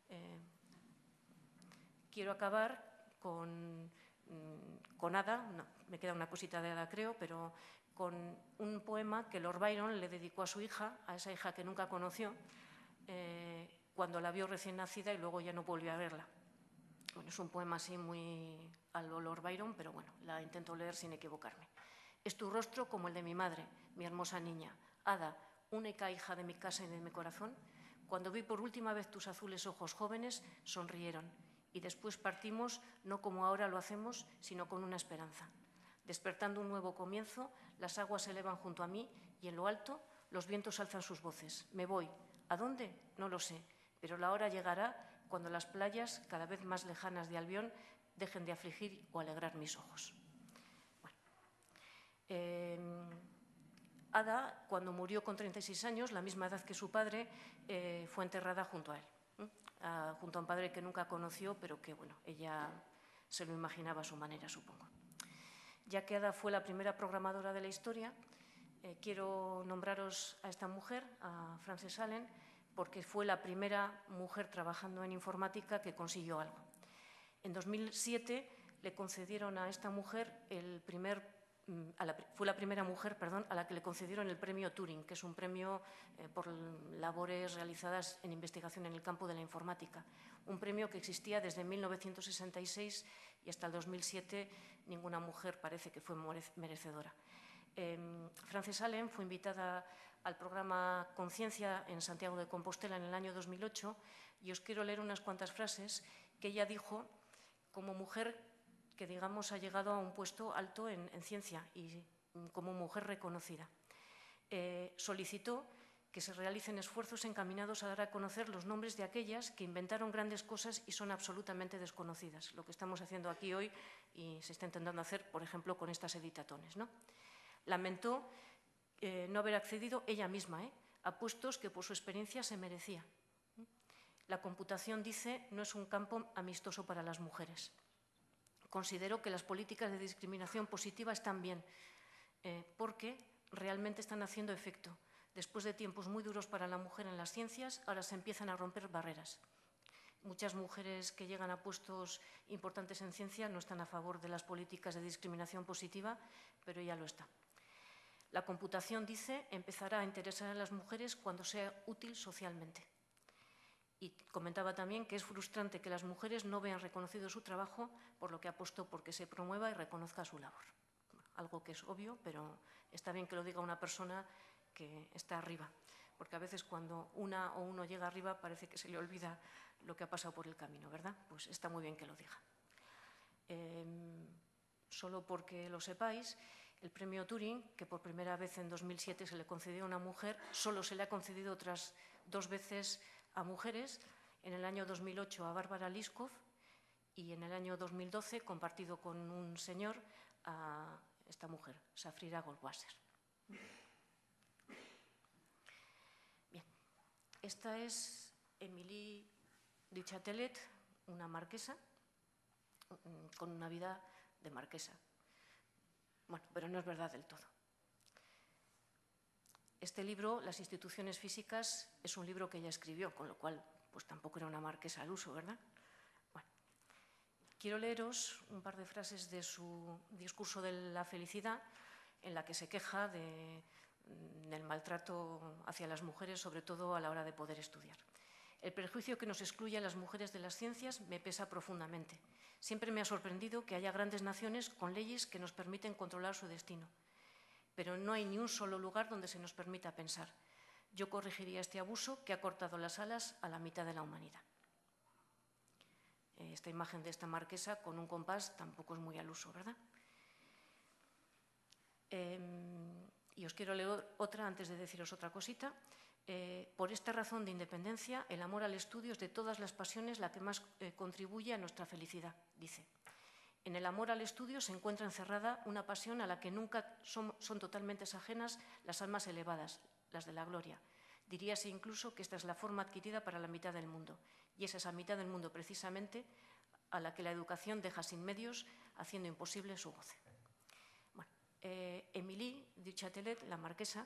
quiero acabar con Ada, no, me queda una cosita de Ada creo, pero con un poema que Lord Byron le dedicó a su hija, a esa hija que nunca conoció, cuando la vio recién nacida y luego ya no volvió a verla. Bueno, es un poema así muy al Lord Byron, pero bueno, la intento leer sin equivocarme. Es tu rostro como el de mi madre, mi hermosa niña, Ada, única hija de mi casa y de mi corazón. Cuando vi por última vez tus azules ojos jóvenes, sonrieron, y después partimos, no como ahora lo hacemos, sino con una esperanza. Despertando un nuevo comienzo, las aguas se elevan junto a mí y en lo alto los vientos alzan sus voces. Me voy. ¿A dónde? No lo sé, pero la hora llegará cuando las playas, cada vez más lejanas de Albión, dejen de afligir o alegrar mis ojos. Bueno. Ada, cuando murió con 36 años, la misma edad que su padre, fue enterrada junto a él, junto a un padre que nunca conoció, pero que, bueno, ella se lo imaginaba a su manera, supongo. Ya que Ada fue la primera programadora de la historia, quiero nombraros a esta mujer, a Frances Allen, porque fue la primera mujer trabajando en informática que consiguió algo. En 2007 le concedieron a esta mujer fue la primera mujer, a la que le concedieron el premio Turing, que es un premio por labores realizadas en investigación en el campo de la informática. Un premio que existía desde 1966 y hasta el 2007 ninguna mujer parece que fue merecedora. Frances Allen fue invitada al programa Conciencia en Santiago de Compostela en el año 2008 y os quiero leer unas cuantas frases que ella dijo como mujer que, digamos, ha llegado a un puesto alto en ciencia y como mujer reconocida. Solicitó que se realicen esfuerzos encaminados a dar a conocer los nombres de aquellas que inventaron grandes cosas y son absolutamente desconocidas, lo que estamos haciendo aquí hoy y se está intentando hacer, por ejemplo, con estas editatones, ¿no? Lamentó no haber accedido ella misma a puestos que por su experiencia se merecía. La computación, dice, no es un campo amistoso para las mujeres. Considero que las políticas de discriminación positiva están bien, porque realmente están haciendo efecto. Después de tiempos muy duros para la mujer en las ciencias, ahora se empiezan a romper barreras. Muchas mujeres que llegan a puestos importantes en ciencia no están a favor de las políticas de discriminación positiva, pero ella lo está. La computación, dice, empezará a interesar a las mujeres cuando sea útil socialmente. Y comentaba también que es frustrante que las mujeres no vean reconocido su trabajo, por lo que apostó por que se promueva y reconozca su labor. Algo que es obvio, pero está bien que lo diga una persona que está arriba, porque a veces cuando una o uno llega arriba parece que se le olvida lo que ha pasado por el camino, ¿verdad? Pues está muy bien que lo diga. Solo porque lo sepáis, el premio Turing, que por primera vez en 2007 se le concedió a una mujer, solo se le ha concedido otras 2 veces a mujeres, en el año 2008 a Bárbara Liskov y en el año 2012, compartido con un señor, a esta mujer, Safrira Goldwasser. Bien, esta es Émilie du Châtelet, una marquesa, con una vida de marquesa. Bueno, pero no es verdad del todo. Este libro, Las instituciones físicas, es un libro que ella escribió, con lo cual pues tampoco era una marquesa al uso, ¿verdad? Bueno, quiero leeros un par de frases de su discurso de la felicidad, en la que se queja del maltrato hacia las mujeres, sobre todo a la hora de poder estudiar. El prejuicio que nos excluye a las mujeres de las ciencias me pesa profundamente. Siempre me ha sorprendido que haya grandes naciones con leyes que nos permiten controlar su destino. Pero no hay ni un solo lugar donde se nos permita pensar. Yo corregiría este abuso que ha cortado las alas a la mitad de la humanidad. Esta imagen de esta marquesa con un compás tampoco es muy al uso, ¿verdad? Y os quiero leer otra antes de deciros otra cosita. Por esta razón de independencia, el amor al estudio es de todas las pasiones la que más contribuye a nuestra felicidad, dice. En el amor al estudio se encuentra encerrada una pasión a la que nunca son totalmente ajenas las almas elevadas, las de la gloria. Diríase incluso que esta es la forma adquirida para la mitad del mundo, y es esa mitad del mundo precisamente a la que la educación deja sin medios, haciendo imposible su goce. Bueno, Émilie du Châtelet, la marquesa,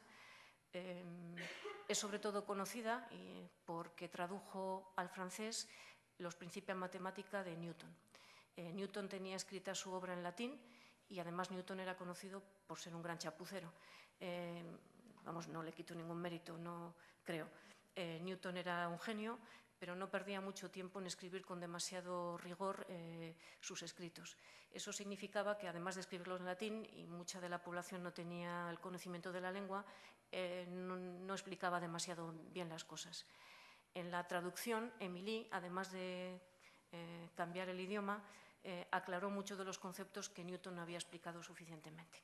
es sobre todo conocida porque tradujo al francés los Principia Mathematica de Newton. Newton tenía escrita su obra en latín y además Newton era conocido por ser un gran chapucero. Vamos, no le quito ningún mérito, no creo. Newton era un genio, pero no perdía mucho tiempo en escribir con demasiado rigor sus escritos. Eso significaba que, además de escribirlos en latín, y mucha de la población no tenía el conocimiento de la lengua, no explicaba demasiado bien las cosas. En la traducción, Émilie, además de cambiar el idioma, aclaró muchos de los conceptos que Newton no había explicado suficientemente.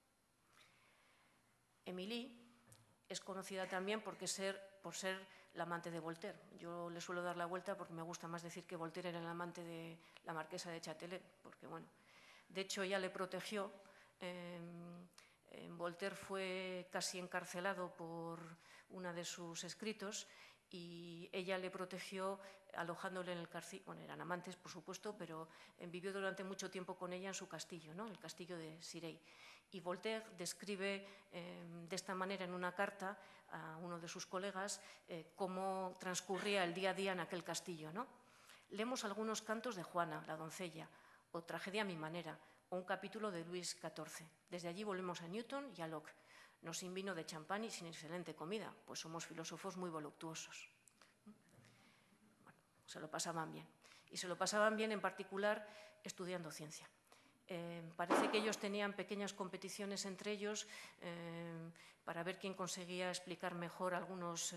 Émilie es conocida también por ser la amante de Voltaire. Yo le suelo dar la vuelta porque me gusta más decir que Voltaire era el amante de la marquesa de Châtelet, porque bueno, de hecho ella le protegió. Voltaire fue casi encarcelado por uno de sus escritos y ella le protegió alojándole en el castillo. Bueno, eran amantes, por supuesto, pero vivió durante mucho tiempo con ella en su castillo, ¿no? El castillo de Cirey. Y Voltaire describe de esta manera en una carta a uno de sus colegas cómo transcurría el día a día en aquel castillo, ¿no? Leemos algunos cantos de Juana, la doncella, o Tragedia a mi manera, o un capítulo de Luis XIV. Desde allí volvemos a Newton y a Locke. No sin vino de champán y sin excelente comida, pues somos filósofos muy voluptuosos. Bueno, se lo pasaban bien. Y se lo pasaban bien en particular estudiando ciencia. Parece que ellos tenían pequeñas competiciones entre ellos para ver quién conseguía explicar mejor algunos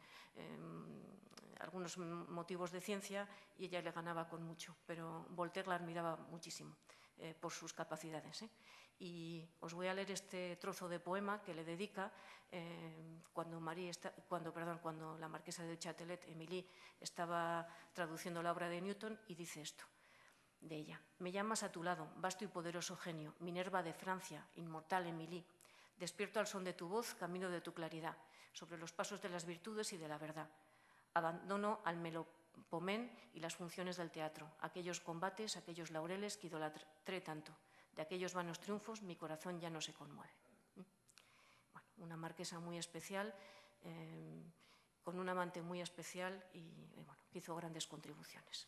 motivos de ciencia, y ella le ganaba con mucho, pero Voltaire la admiraba muchísimo por sus capacidades. Y os voy a leer este trozo de poema que le dedica cuando la marquesa de Châtelet, Émilie, estaba traduciendo la obra de Newton, y dice esto de ella: me llamas a tu lado, vasto y poderoso genio, Minerva de Francia, inmortal Émilie. Despierto al son de tu voz, camino de tu claridad, sobre los pasos de las virtudes y de la verdad. Abandono al melopomén y las funciones del teatro, aquellos combates, aquellos laureles que idolatré tanto. De aquellos vanos triunfos mi corazón ya no se conmueve. Bueno, una marquesa muy especial, con un amante muy especial y bueno, hizo grandes contribuciones.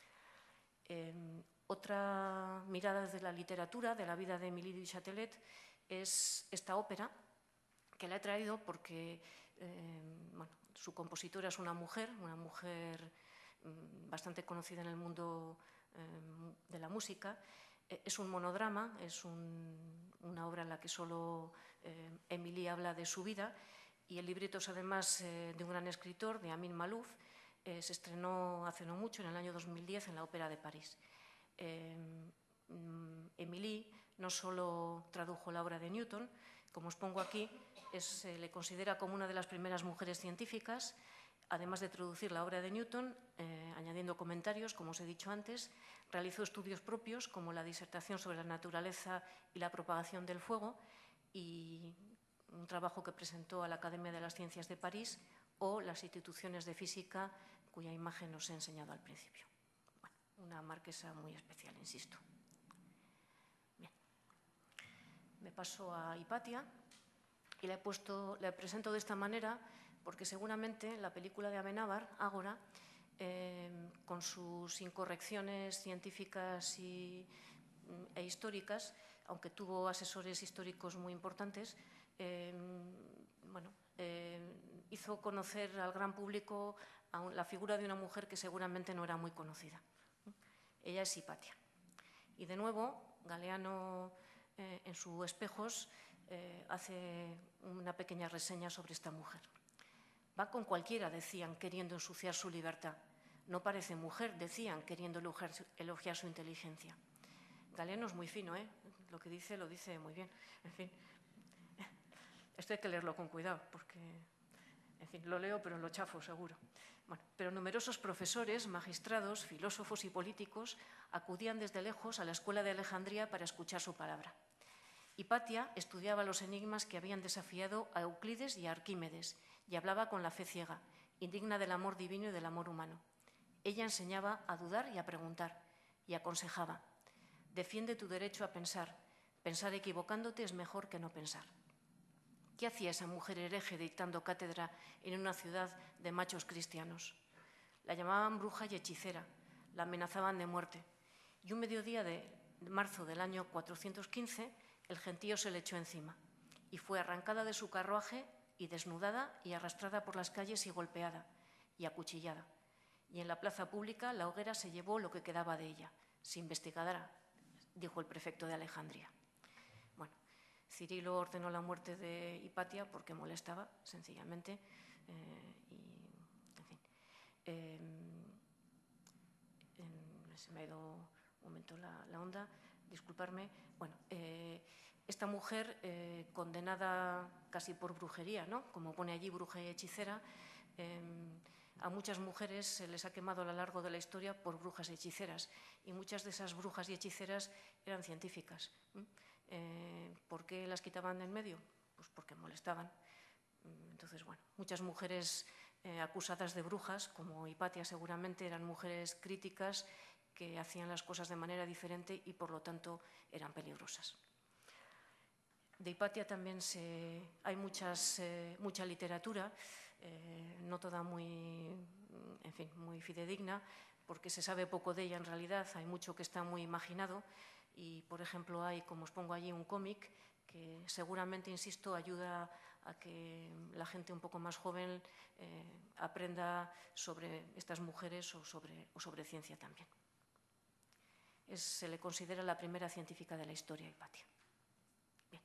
Otra mirada desde la literatura de la vida de Émilie du Châtelet es esta ópera, que la he traído porque bueno, su compositora es una mujer bastante conocida en el mundo de la música. Es un monodrama, es una obra en la que solo Émilie habla de su vida, y el libreto es además de un gran escritor, de Amin Malouf. Se estrenó hace no mucho, en el año 2010, en la Ópera de París. Émilie no solo tradujo la obra de Newton, como os pongo aquí, se le considera como una de las primeras mujeres científicas. Además de traducir la obra de Newton, añadiendo comentarios, como os he dicho antes, realizó estudios propios, como la disertación sobre la naturaleza y la propagación del fuego, y un trabajo que presentó a la Academia de las Ciencias de París, o las instituciones de física, cuya imagen os he enseñado al principio. Bueno, una marquesa muy especial, insisto. Bien. Me paso a Hipatia y la presento de esta manera porque seguramente la película de Amenábar, Ágora, con sus incorrecciones científicas e históricas, aunque tuvo asesores históricos muy importantes, hizo conocer al gran público a la figura de una mujer que seguramente no era muy conocida. Ella es Hipatia. Y de nuevo, Galeano, en su Espejos, hace una pequeña reseña sobre esta mujer. Va con cualquiera, decían, queriendo ensuciar su libertad. No parece mujer, decían, queriendo elogiar su inteligencia. Galeano es muy fino, ¿eh? Lo que dice, lo dice muy bien. En fin, esto hay que leerlo con cuidado, porque, en fin, lo leo, pero lo chafo, seguro. Bueno, pero numerosos profesores, magistrados, filósofos y políticos acudían desde lejos a la escuela de Alejandría para escuchar su palabra. Hipatia estudiaba los enigmas que habían desafiado a Euclides y a Arquímedes, y hablaba con la fe ciega, indigna del amor divino y del amor humano. Ella enseñaba a dudar y a preguntar, y aconsejaba: defiende tu derecho a pensar. Pensar equivocándote es mejor que no pensar. ¿Qué hacía esa mujer hereje dictando cátedra en una ciudad de machos cristianos? La llamaban bruja y hechicera, la amenazaban de muerte. Y un mediodía de marzo del año 415, el gentío se le echó encima y fue arrancada de su carruaje y desnudada y arrastrada por las calles y golpeada y acuchillada. Y en la plaza pública la hoguera se llevó lo que quedaba de ella. Se investigará, dijo el prefecto de Alejandría. Bueno, Cirilo ordenó la muerte de Hipatia porque molestaba, sencillamente, se me ha ido un momento la onda, disculparme. Bueno, esta mujer, condenada casi por brujería, ¿no? Como pone allí, bruja y hechicera, a muchas mujeres se les ha quemado a lo largo de la historia por brujas y hechiceras, y muchas de esas brujas y hechiceras eran científicas. ¿Por qué las quitaban de en medio? Pues porque molestaban. Entonces, bueno, muchas mujeres acusadas de brujas, como Hipatia seguramente, eran mujeres críticas que hacían las cosas de manera diferente y por lo tanto eran peligrosas. De Hipatia también hay mucha literatura, no toda muy fidedigna, porque se sabe poco de ella en realidad, hay mucho que está muy imaginado y, por ejemplo, hay, como os pongo allí, un cómic que seguramente, insisto, ayuda a que la gente un poco más joven aprenda sobre estas mujeres o sobre ciencia también. Se le considera la primera científica de la historia, Hipatia. Bien.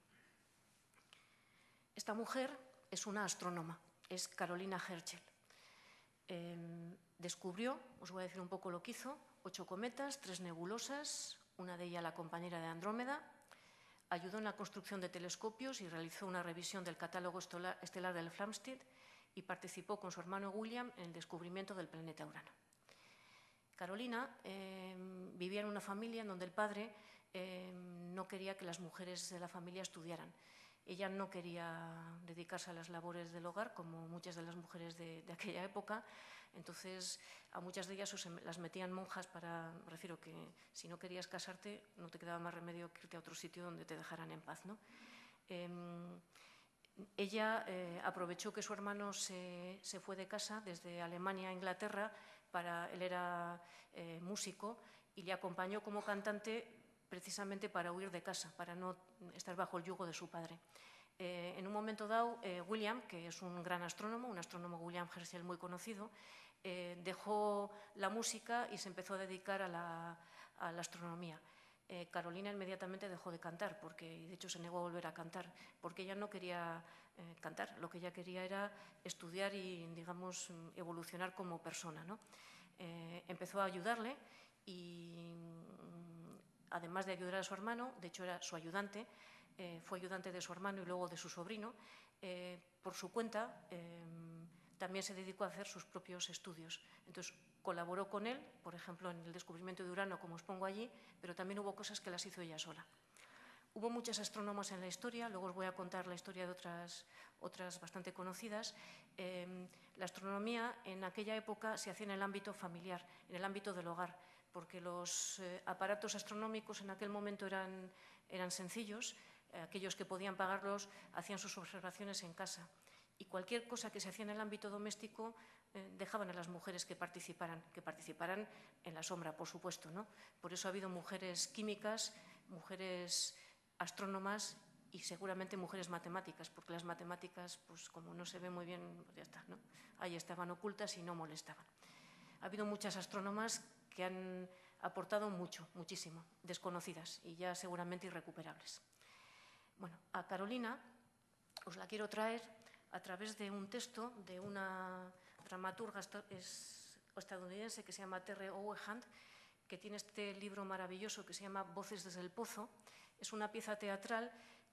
Esta mujer es una astrónoma, es Carolina Herschel. Descubrió, os voy a decir un poco lo que hizo, 8 cometas, 3 nebulosas, una de ellas la compañera de Andrómeda, ayudó en la construcción de telescopios y realizó una revisión del catálogo estelar del Flamsteed y participó con su hermano William en el descubrimiento del planeta Urano. Carolina vivía en una familia en donde el padre no quería que las mujeres de la familia estudiaran. Ella no quería dedicarse a las labores del hogar, como muchas de las mujeres de aquella época. Entonces, a muchas de ellas las metían monjas me refiero que si no querías casarte, no te quedaba más remedio que irte a otro sitio donde te dejaran en paz, ¿no? Ella aprovechó que su hermano se fue de casa desde Alemania a Inglaterra, él era músico, y le acompañó como cantante precisamente para huir de casa, para no estar bajo el yugo de su padre. En un momento dado, William, que es un gran astrónomo, un astrónomo William Herschel muy conocido, dejó la música y se empezó a dedicar a la astronomía. Carolina inmediatamente dejó de cantar, porque de hecho se negó a volver a cantar, porque ella no quería cantar, lo que ella quería era estudiar y, digamos, evolucionar como persona, ¿no? Empezó a ayudarle y, además de ayudar a su hermano, de hecho era su ayudante, fue ayudante de su hermano y luego de su sobrino, por su cuenta también se dedicó a hacer sus propios estudios. Entonces, colaboró con él, por ejemplo, en el descubrimiento de Urano, como os pongo allí, pero también hubo cosas que las hizo ella sola. Hubo muchas astrónomas en la historia, luego os voy a contar la historia de otras bastante conocidas. La astronomía en aquella época se hacía en el ámbito familiar, en el ámbito del hogar, porque los aparatos astronómicos en aquel momento eran sencillos, aquellos que podían pagarlos hacían sus observaciones en casa. Y cualquier cosa que se hacía en el ámbito doméstico dejaban a las mujeres que participaran en la sombra, por supuesto, ¿no? Por eso ha habido mujeres químicas, mujeres astrónomas y seguramente mujeres matemáticas, porque las matemáticas, pues como no se ve muy bien, pues ya está, ¿no? Ahí estaban ocultas y no molestaban. Ha habido muchas astrónomas que han aportado muchísimo, desconocidas y ya seguramente irrecuperables. Bueno, a Carolina os la quiero traer a través de un texto de una dramaturga estadounidense que se llama Terry Owen, que tiene este libro maravilloso que se llama Voces desde el Pozo. Es una pieza teatral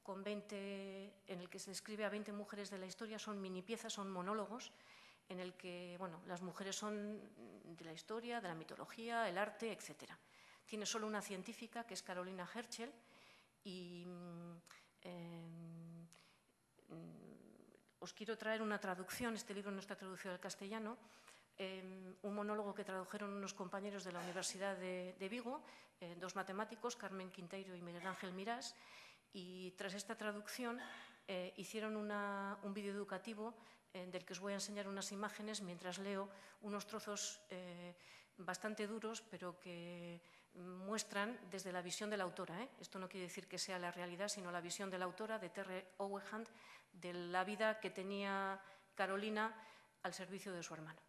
en el que se describe a 20 mujeres de la historia, son mini piezas, son monólogos, en el que bueno, las mujeres son de la historia, de la mitología, el arte, etc. Tiene solo una científica, que es Carolina Herschel, y os quiero traer una traducción, este libro no está traducido al castellano, un monólogo que tradujeron unos compañeros de la Universidad de Vigo, 2 matemáticos, Carmen Quinteiro y Miguel Ángel Mirás, y tras esta traducción hicieron un vídeo educativo del que os voy a enseñar unas imágenes mientras leo unos trozos bastante duros, pero que muestran desde la visión de la autora. Esto no quiere decir que sea la realidad, sino la visión de la autora, de Terry Owen, de la vida que tenía Carolina al servicio de su hermano.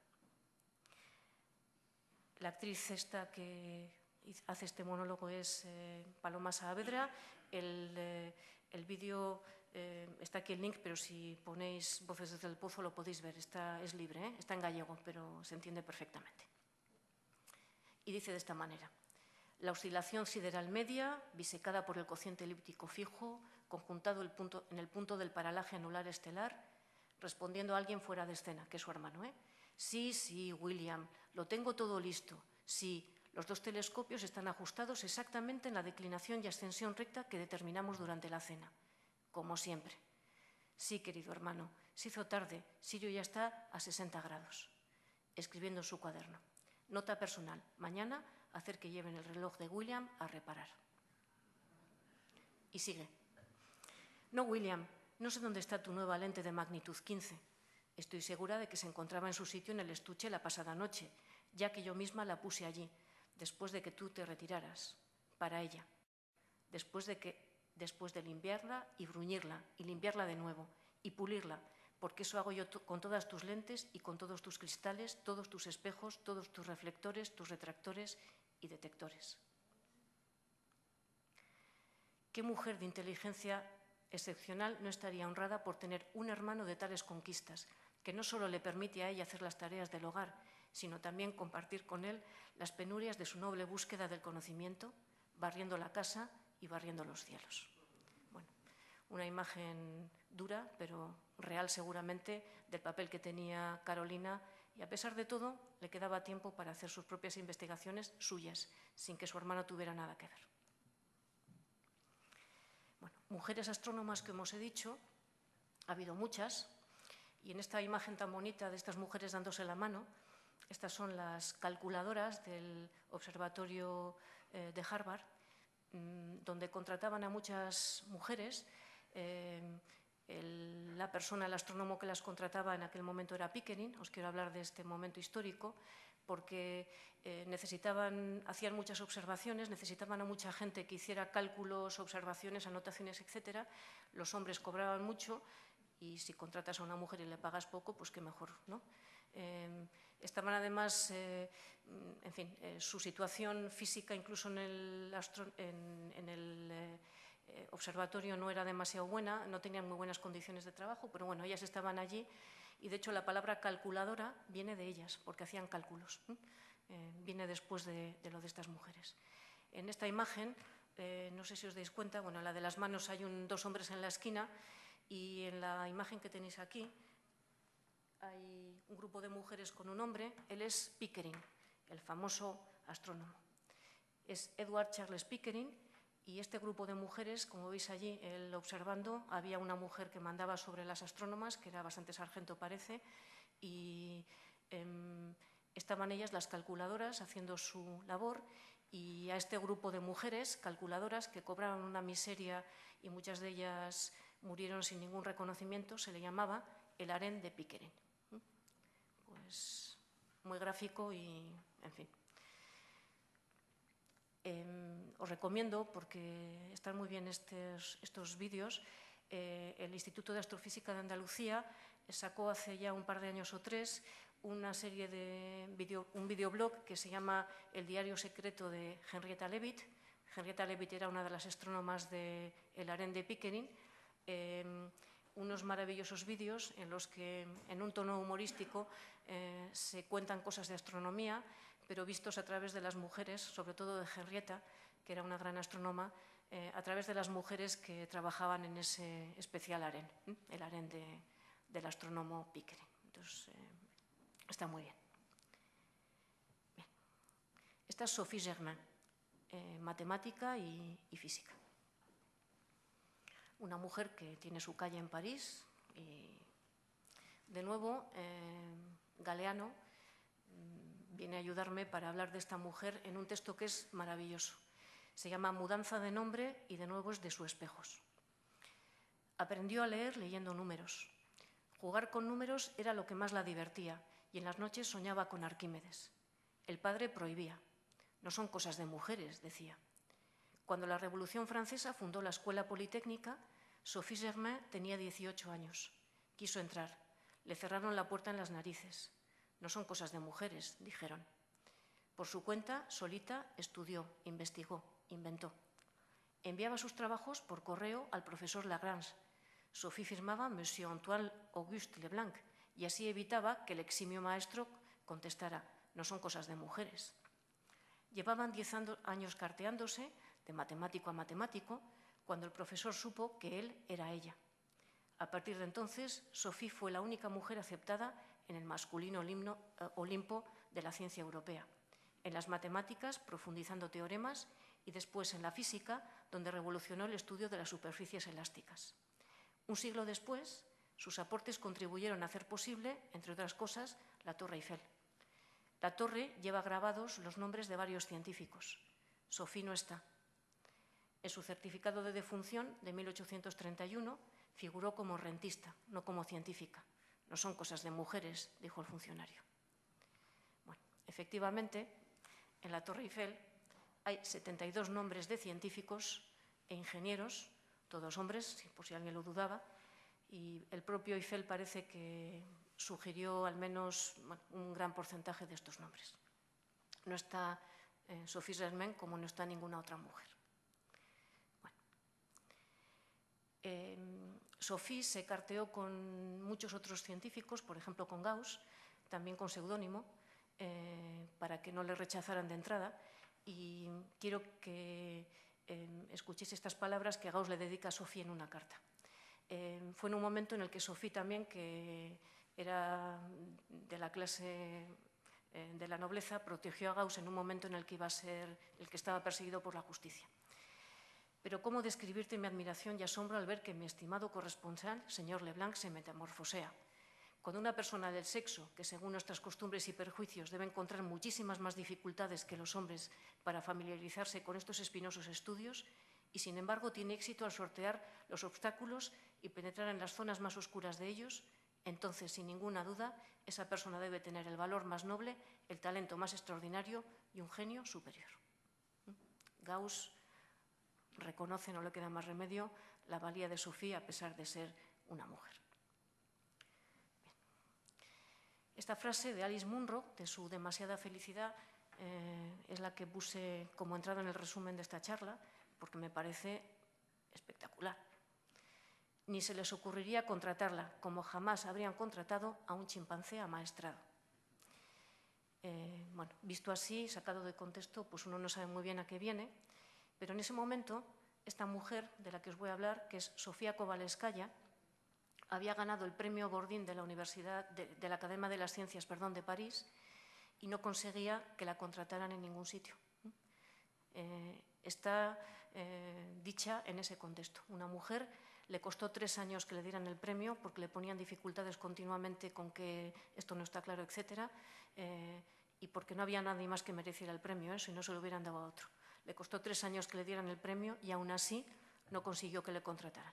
La actriz esta que hace este monólogo es Paloma Saavedra. El vídeo está aquí el link, pero si ponéis Voces desde el Pozo lo podéis ver. Es libre, está en gallego, pero se entiende perfectamente. Y dice de esta manera: la oscilación sideral media, bisecada por el cociente elíptico fijo, conjuntado en el punto del paralaje anular estelar, respondiendo a alguien fuera de escena, que es su hermano. Sí, sí, William, lo tengo todo listo. Sí, los 2 telescopios están ajustados exactamente en la declinación y ascensión recta que determinamos durante la cena, como siempre. Sí, querido hermano, Se hizo tarde, Sirio ya está a 60 grados. Escribiendo en su cuaderno. Nota personal, mañana hacer que lleven el reloj de William a reparar. Y sigue. No, William, no sé dónde está tu nueva lente de magnitud 15. Estoy segura de que se encontraba en su sitio en el estuche la pasada noche, ya que yo misma la puse allí, después de que tú te retiraras, para ella. Después de limpiarla y bruñirla, y limpiarla de nuevo, y pulirla, porque eso hago yo con todas tus lentes y con todos tus cristales, todos tus espejos, todos tus reflectores, tus retractores y detectores. ¿Qué mujer de inteligencia excepcional no estaría honrada por tener un hermano de tales conquistas, que no solo le permite a ella hacer las tareas del hogar, sino también compartir con él las penurias de su noble búsqueda del conocimiento, barriendo la casa y barriendo los cielos? Bueno, una imagen dura, pero real seguramente, del papel que tenía Carolina, y a pesar de todo le quedaba tiempo para hacer sus propias investigaciones suyas, sin que su hermano tuviera nada que ver. Bueno, mujeres astrónomas, como os he dicho, ha habido muchas, y en esta imagen tan bonita de estas mujeres dándose la mano, estas son las calculadoras del observatorio de Harvard, donde contrataban a muchas mujeres. El astrónomo que las contrataba en aquel momento era Pickering. Os quiero hablar de este momento histórico, porque hacían muchas observaciones, necesitaban a mucha gente que hiciera cálculos, observaciones, anotaciones, etc. Los hombres cobraban mucho, y si contratas a una mujer y le pagas poco, pues qué mejor, ¿no? Estaban además, en fin, su situación física incluso en el observatorio no era demasiado buena, no tenían muy buenas condiciones de trabajo, pero bueno, ellas estaban allí, y de hecho la palabra calculadora viene de ellas, porque hacían cálculos. Viene después de lo de estas mujeres. En esta imagen, no sé si os dais cuenta, bueno, en la de las manos hay dos hombres en la esquina, y en la imagen que tenéis aquí hay un grupo de mujeres con un hombre. Él es Pickering, el famoso astrónomo. Es Edward Charles Pickering, y este grupo de mujeres, como veis allí, él observando, había una mujer que mandaba sobre las astrónomas, que era bastante sargento parece, y estaban ellas, las calculadoras, haciendo su labor, y a este grupo de mujeres calculadoras que cobraban una miseria y muchas de ellas murieron sin ningún reconocimiento, se le llamaba el harén de Pickering. Pues muy gráfico y, en fin. Os recomiendo, porque están muy bien estos vídeos, el Instituto de Astrofísica de Andalucía sacó hace ya un par de años o tres una serie de un videoblog que se llama El diario secreto de Henrietta Leavitt. Henrietta Leavitt era una de las astrónomas del harén de Pickering. Unos maravillosos vídeos en los que, en un tono humorístico, se cuentan cosas de astronomía, pero vistos a través de las mujeres, sobre todo de Henrietta, que era una gran astrónoma, a través de las mujeres que trabajaban en ese especial harén, el harén del astrónomo Pickering. Entonces, está muy bien. Bien. Esta es Sophie Germain, matemática y física. Una mujer que tiene su calle en París, y de nuevo Galeano viene a ayudarme para hablar de esta mujer en un texto que es maravilloso. Se llama Mudanza de nombre, y de nuevo es de sus espejos. Aprendió a leer leyendo números. Jugar con números era lo que más la divertía, y en las noches soñaba con Arquímedes. El padre prohibía. No son cosas de mujeres, decía. Cuando la Revolución Francesa fundó la Escuela Politécnica, Sophie Germain tenía 18 años. Quiso entrar. Le cerraron la puerta en las narices. No son cosas de mujeres, dijeron. Por su cuenta, solita, estudió, investigó, inventó. Enviaba sus trabajos por correo al profesor Lagrange. Sophie firmaba Monsieur Antoine Auguste Leblanc, y así evitaba que el eximio maestro contestara: no son cosas de mujeres. Llevaban 10 años carteándose, de matemático a matemático, cuando el profesor supo que él era ella. A partir de entonces, Sophie fue la única mujer aceptada en el masculino Olimpo de la ciencia europea. En las matemáticas, profundizando teoremas, y después en la física, donde revolucionó el estudio de las superficies elásticas. Un siglo después, Sus aportes contribuyeron a hacer posible, entre otras cosas, la Torre Eiffel. La torre lleva grabados los nombres de varios científicos. Sophie no está. En su certificado de defunción de 1831 figuró como rentista, no como científica. No son cosas de mujeres, dijo el funcionario. Bueno, efectivamente, en la Torre Eiffel hay 72 nombres de científicos e ingenieros, todos hombres, por si alguien lo dudaba, y el propio Eiffel parece que sugirió al menos un gran porcentaje de estos nombres. No está Sophie Germain como no está ninguna otra mujer. Sophie se carteó con muchos otros científicos, por ejemplo con Gauss, también con seudónimo, para que no le rechazaran de entrada. Y quiero que escuchéis estas palabras que Gauss le dedica a Sophie en una carta. Fue en un momento en el que Sophie también, que era de la clase de la nobleza, protegió a Gauss en un momento en el que iba a ser el que estaba perseguido por la justicia. Pero ¿cómo describirte mi admiración y asombro al ver que mi estimado corresponsal, señor Leblanc, se metamorfosea? Cuando una persona del sexo, que según nuestras costumbres y perjuicios debe encontrar muchísimas más dificultades que los hombres para familiarizarse con estos espinosos estudios, y sin embargo tiene éxito al sortear los obstáculos y penetrar en las zonas más oscuras de ellos, entonces, sin ninguna duda, esa persona debe tener el valor más noble, el talento más extraordinario y un genio superior. Gauss reconoce, no le queda más remedio, la valía de Sophie a pesar de ser una mujer. Bien. Esta frase de Alice Munro, de su demasiada felicidad, es la que puse como entrada en el resumen de esta charla, porque me parece espectacular. Ni se les ocurriría contratarla, como jamás habrían contratado a un chimpancé amaestrado. Bueno, visto así, sacado de contexto, pues uno no sabe muy bien a qué viene, pero en ese momento, esta mujer de la que os voy a hablar, que es Sofía Kovalevskaya, había ganado el premio Bordín de la de la Academia de las Ciencias, de París, y no conseguía que la contrataran en ningún sitio. Está dicha en ese contexto. Una mujer, le costó 3 años que le dieran el premio porque le ponían dificultades continuamente con que esto no está claro, etcétera, y porque no había nadie más que mereciera el premio, eso, y no se lo hubieran dado a otro. Le costó 3 años que le dieran el premio y aún así no consiguió que le contrataran.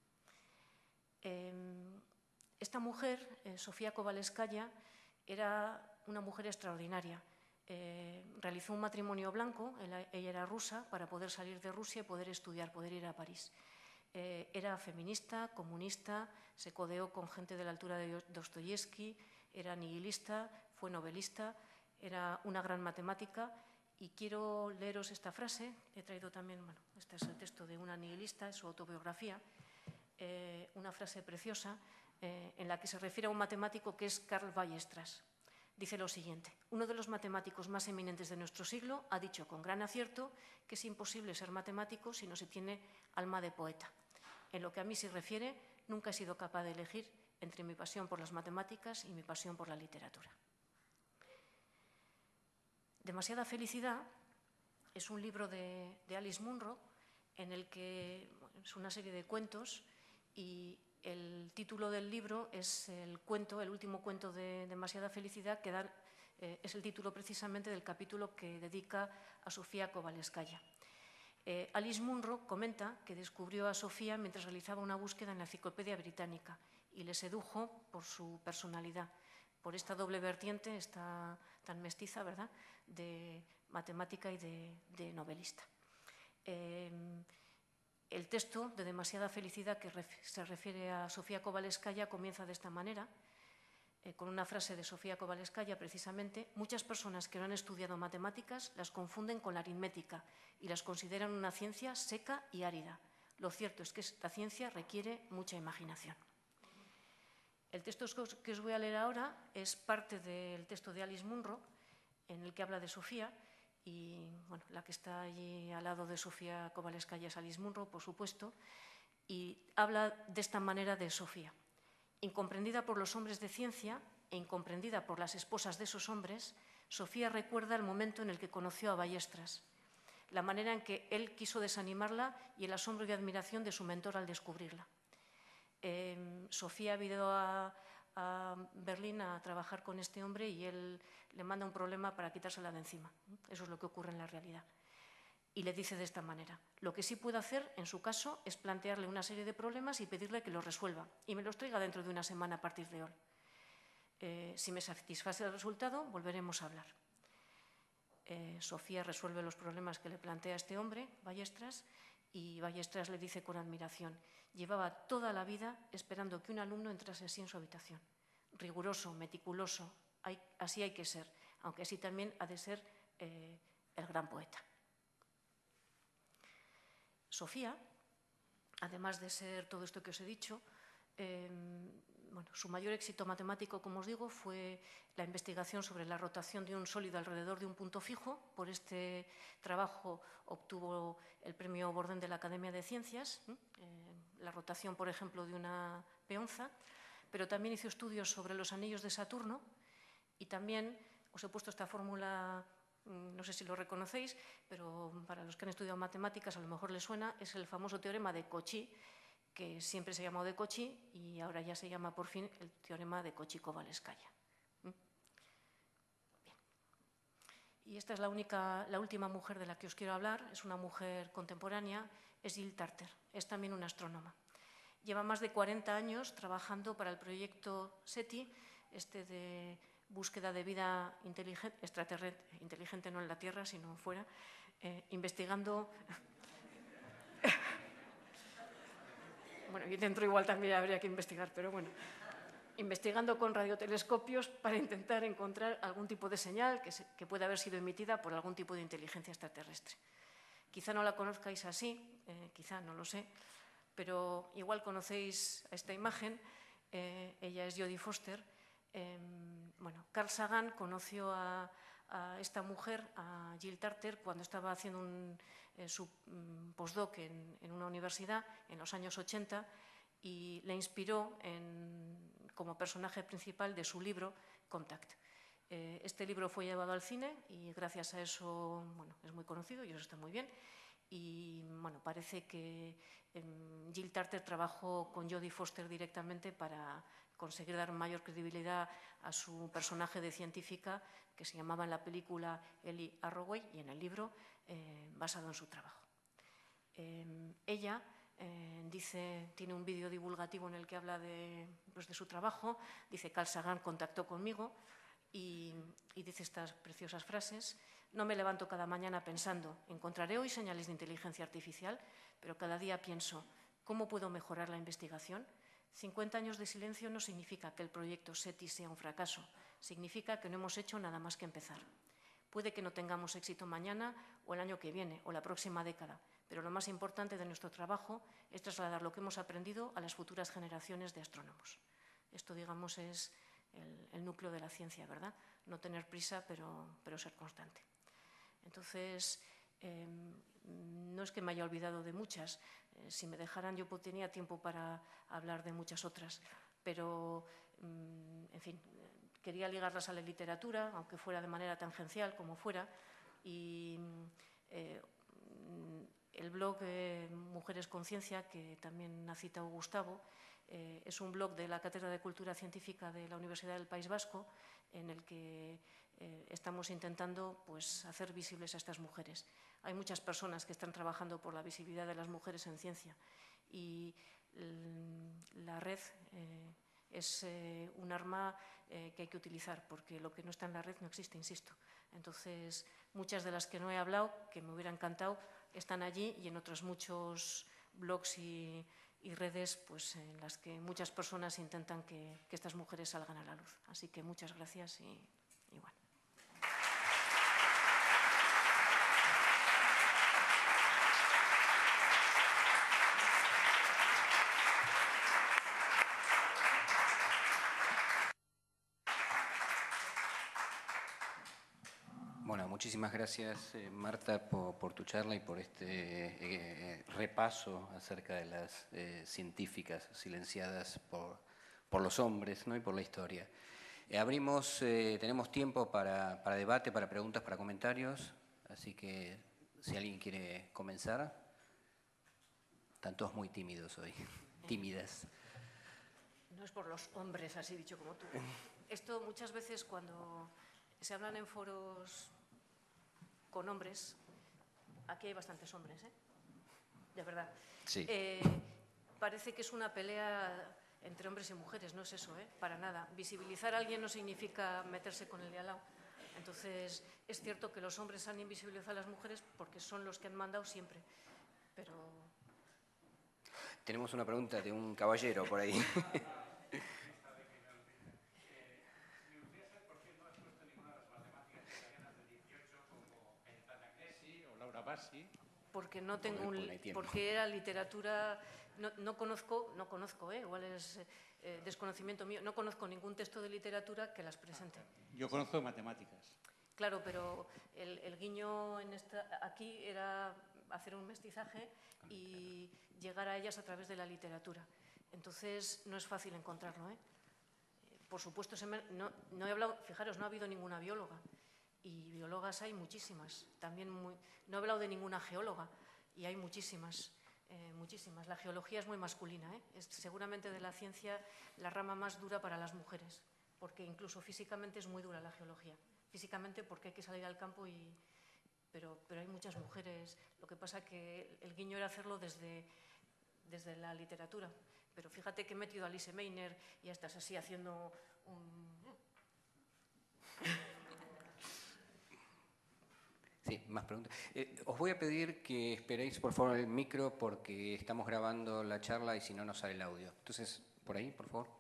Esta mujer, Sofía Kovalevskaya, era una mujer extraordinaria. Realizó un matrimonio blanco, ella era rusa, para poder salir de Rusia y poder estudiar, poder ir a París. Era feminista, comunista, se codeó con gente de la altura de Dostoyevsky, era nihilista, fue novelista, era una gran matemática. Y quiero leeros esta frase, he traído también, bueno, este es el texto de una nihilista, es su autobiografía, una frase preciosa en la que se refiere a un matemático que es Karl Weierstrass. Dice lo siguiente: uno de los matemáticos más eminentes de nuestro siglo ha dicho con gran acierto que es imposible ser matemático si no se tiene alma de poeta. En lo que a mí se refiere, nunca he sido capaz de elegir entre mi pasión por las matemáticas y mi pasión por la literatura. Demasiada felicidad es un libro de Alice Munro en el que es una serie de cuentos y el título del libro es el último cuento de Demasiada felicidad, que es el título precisamente del capítulo que dedica a Sofía Kovalevskaya. Alice Munro comenta que descubrió a Sofía mientras realizaba una búsqueda en la Enciclopedia Británica y le sedujo por su personalidad, por esta doble vertiente, esta tan mestiza, ¿verdad?, de matemática y de novelista. El texto de Demasiada felicidad, que se refiere a Sofía Kovalevskaya, comienza de esta manera, con una frase de Sofía Kovalevskaya precisamente: muchas personas que no han estudiado matemáticas las confunden con la aritmética y las consideran una ciencia seca y árida. Lo cierto es que esta ciencia requiere mucha imaginación. El texto que os voy a leer ahora es parte del texto de Alice Munro, en el que habla de Sofía, y bueno, la que está allí al lado de Sofía Kovalevskaya es Alice Munro, por supuesto, y habla de esta manera de Sofía. Incomprendida por los hombres de ciencia e incomprendida por las esposas de esos hombres, Sofía recuerda el momento en el que conoció a Weierstrass, la manera en que él quiso desanimarla y el asombro y admiración de su mentor al descubrirla. Sofía ha ido a Berlín a trabajar con este hombre y él le manda un problema para quitársela de encima. Eso es lo que ocurre en la realidad. Y le dice de esta manera: lo que sí puedo hacer, en su caso, es plantearle una serie de problemas y pedirle que los resuelva y me los traiga dentro de una semana a partir de hoy. Si me satisface el resultado, volveremos a hablar. Sofía resuelve los problemas que le plantea este hombre, Ballestras, y Ballestras le dice con admiración: llevaba toda la vida esperando que un alumno entrase así en su habitación. Riguroso, meticuloso, así hay que ser, aunque así también ha de ser el gran poeta. Sofía, además de ser todo esto que os he dicho, su mayor éxito matemático, como os digo, fue la investigación sobre la rotación de un sólido alrededor de un punto fijo. Por este trabajo obtuvo el premio Borden de la Academia de Ciencias, la rotación, por ejemplo, de una peonza, pero también hizo estudios sobre los anillos de Saturno y también os he puesto esta fórmula. No sé si lo reconocéis, pero para los que han estudiado matemáticas a lo mejor les suena, es el famoso teorema de Cauchy, que siempre se llamó de Cauchy y ahora ya se llama por fin el teorema de Cauchy-Kovalevskaya. Y esta es la última mujer de la que os quiero hablar, es una mujer contemporánea, es Jill Tarter, es también una astrónoma. Lleva más de 40 años trabajando para el proyecto SETI, de búsqueda de vida extraterrestre, inteligente no en la Tierra, sino fuera, investigando. Bueno, y dentro igual también habría que investigar, pero bueno, investigando con radiotelescopios para intentar encontrar algún tipo de señal que pueda haber sido emitida por algún tipo de inteligencia extraterrestre. Quizá no la conozcáis así, quizá, no lo sé, pero igual conocéis esta imagen. Ella es Jodie Foster. Carl Sagan conoció a esta mujer, a Jill Tarter, cuando estaba haciendo su postdoc en una universidad en los años 80 y le inspiró como personaje principal de su libro Contact. Este libro fue llevado al cine y gracias a eso es muy conocido y eso está muy bien. Y parece que Jill Tarter trabajó con Jodie Foster directamente para conseguir dar mayor credibilidad a su personaje de científica, que se llamaba en la película Ellie Arroway y en el libro basado en su trabajo. Ella tiene un vídeo divulgativo en el que habla de su trabajo. Dice: Carl Sagan contactó conmigo y dice estas preciosas frases: no me levanto cada mañana pensando, encontraré hoy señales de inteligencia artificial, pero cada día pienso, ¿cómo puedo mejorar la investigación? 50 años de silencio no significa que el proyecto SETI sea un fracaso, significa que no hemos hecho nada más que empezar. Puede que no tengamos éxito mañana o el año que viene o la próxima década, pero lo más importante de nuestro trabajo es trasladar lo que hemos aprendido a las futuras generaciones de astrónomos. Esto, digamos, es el núcleo de la ciencia, ¿verdad? No tener prisa, pero ser constante. Entonces, no es que me haya olvidado de muchas. Si me dejaran, yo tenía tiempo para hablar de muchas otras, pero, en fin, quería ligarlas a la literatura, aunque fuera de manera tangencial, como fuera, y el blog Mujeres con Ciencia, que también ha citado Gustavo, es un blog de la Cátedra de Cultura Científica de la Universidad del País Vasco, en el que estamos intentando hacer visibles a estas mujeres. Hay muchas personas que están trabajando por la visibilidad de las mujeres en ciencia y la red es un arma que hay que utilizar, porque lo que no está en la red no existe, insisto. Entonces, muchas de las que no he hablado, que me hubiera encantado, están allí y en otros muchos blogs y redes en las que muchas personas intentan que estas mujeres salgan a la luz. Así que muchas gracias y bueno. Bueno, muchísimas gracias, Marta, por tu charla y por este repaso acerca de las científicas silenciadas por los hombres, ¿no? Y por la historia. Tenemos tiempo para debate, para preguntas, para comentarios, así que si alguien quiere comenzar. Están todos muy tímidos hoy, tímidas. No es por los hombres, así dicho como tú. Esto muchas veces cuando se hablan en foros con hombres, aquí hay bastantes hombres, de verdad. Sí. Parece que es una pelea entre hombres y mujeres, no es eso, para nada. Visibilizar a alguien no significa meterse con el de al lado. Entonces, es cierto que los hombres han invisibilizado a las mujeres porque son los que han mandado siempre, pero... Tenemos una pregunta de un caballero por ahí. Porque no tengo porque era literatura, no conozco, igual es desconocimiento mío, no conozco ningún texto de literatura que las presente. Yo conozco matemáticas. Claro, pero el guiño aquí era hacer un mestizaje y llegar a ellas a través de la literatura. Entonces, no es fácil encontrarlo, Por supuesto, no he hablado, fijaros, no ha habido ninguna bióloga. Y biólogas hay muchísimas. También no he hablado de ninguna geóloga y hay muchísimas, muchísimas. La geología es muy masculina, es seguramente de la ciencia la rama más dura para las mujeres, porque incluso físicamente es muy dura la geología. Físicamente porque hay que salir al campo pero hay muchas mujeres. Lo que pasa que el guiño era hacerlo desde la literatura. Pero fíjate que he metido a Lise Meitner y ya estás así haciendo un... Sí, más preguntas. Os voy a pedir que esperéis, por favor, el micro porque estamos grabando la charla y si no, no sale el audio. Entonces, por ahí, por favor.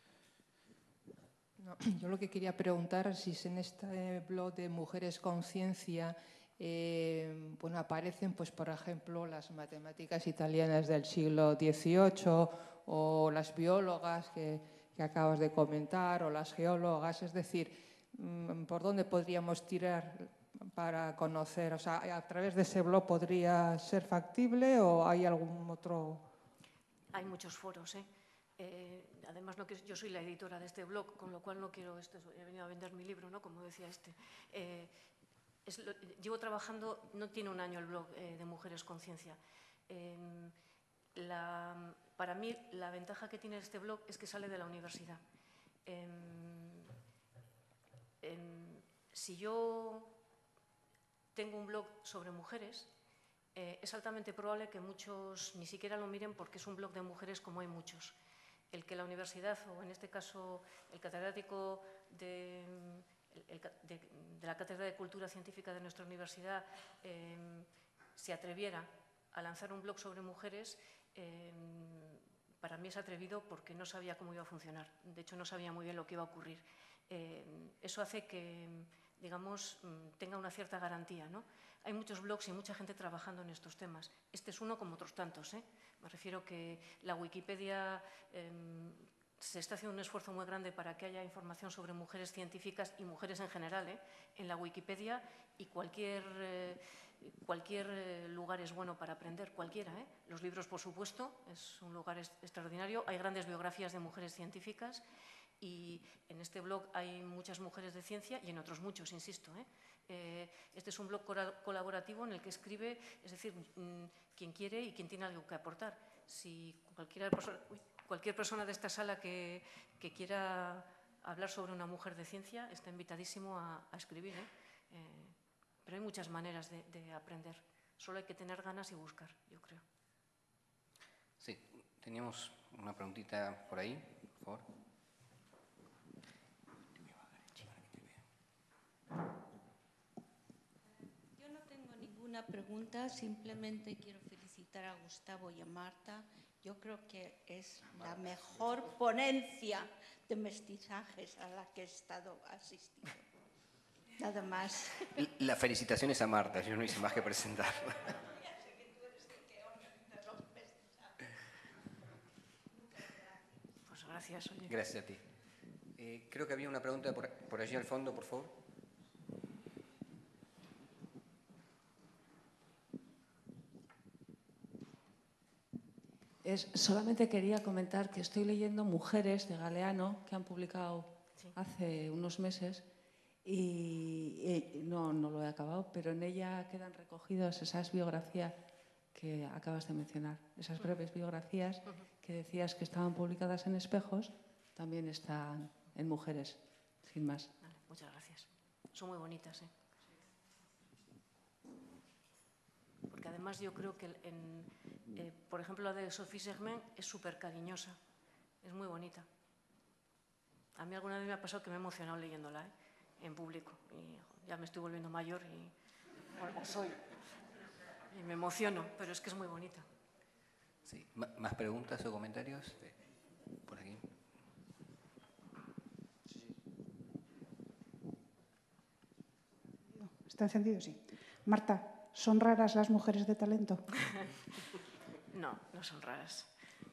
No, yo lo que quería preguntar si en este blog de Mujeres Conciencia bueno, aparecen, pues, por ejemplo, las matemáticas italianas del siglo XVIII o las biólogas que acabas de comentar o las geólogas, es decir, ¿por dónde podríamos tirar para conocer? O sea, ¿a través de ese blog podría ser factible o hay algún otro...? Hay muchos foros, además, yo soy la editora de este blog, con lo cual no quiero he venido a vender mi libro, ¿no? Como decía llevo trabajando, no tiene un año el blog de Mujeres Conciencia. Para mí, la ventaja que tiene este blog es que sale de la universidad. Si yo tengo un blog sobre mujeres, es altamente probable que muchos ni siquiera lo miren porque es un blog de mujeres como hay muchos. El que la universidad, o en este caso el catedrático de la Cátedra de Cultura Científica de nuestra universidad, se atreviera a lanzar un blog sobre mujeres, para mí es atrevido porque no sabía cómo iba a funcionar. De hecho, no sabía muy bien lo que iba a ocurrir. Eso hace que, digamos, tenga una cierta garantía, ¿no? Hay muchos blogs y mucha gente trabajando en estos temas. Este es uno como otros tantos, Me refiero que la Wikipedia se está haciendo un esfuerzo muy grande para que haya información sobre mujeres científicas y mujeres en general, en la Wikipedia, y cualquier lugar es bueno para aprender, cualquiera. Los libros, por supuesto, es un lugar extraordinario. Hay grandes biografías de mujeres científicas y en este blog hay muchas mujeres de ciencia y en otros muchos, insisto. Este es un blog colaborativo en el que escribe, es decir, quien quiere y quien tiene algo que aportar. Si cualquier persona de esta sala que quiera hablar sobre una mujer de ciencia está invitadísimo a escribir. Pero hay muchas maneras de aprender. Solo hay que tener ganas y buscar, yo creo. Sí, teníamos una preguntita por ahí, por favor. Yo no tengo ninguna pregunta, simplemente quiero felicitar a Gustavo y a Marta. Yo creo que es la mejor ponencia de mestizajes a la que he estado asistiendo. Nada más. La felicitación es a Marta, yo no hice más que presentarla. Ya sé que tú eres el que organiza los mestizajes. Muchas gracias. Pues gracias, oye. Gracias a ti. Creo que había una pregunta por allí al fondo, por favor. Solamente quería comentar que estoy leyendo Mujeres de Galeano, que han publicado hace unos meses, y no lo he acabado, pero en ella quedan recogidas esas biografías que acabas de mencionar. Esas breves biografías que decías que estaban publicadas en Espejos también están en Mujeres, sin más. Vale, muchas gracias. Son muy bonitas, ¿eh? Porque además yo creo que, por ejemplo, la de Sophie Germain es súper cariñosa, es muy bonita. A mí alguna vez me ha pasado que me he emocionado leyéndola, ¿eh? En público. Y ya me estoy volviendo mayor y bueno, soy. Y me emociono, pero es que es muy bonita. Sí. ¿Más preguntas o comentarios? Por aquí. ¿Está encendido? Sí. Marta, ¿son raras las mujeres de talento? No, no son raras.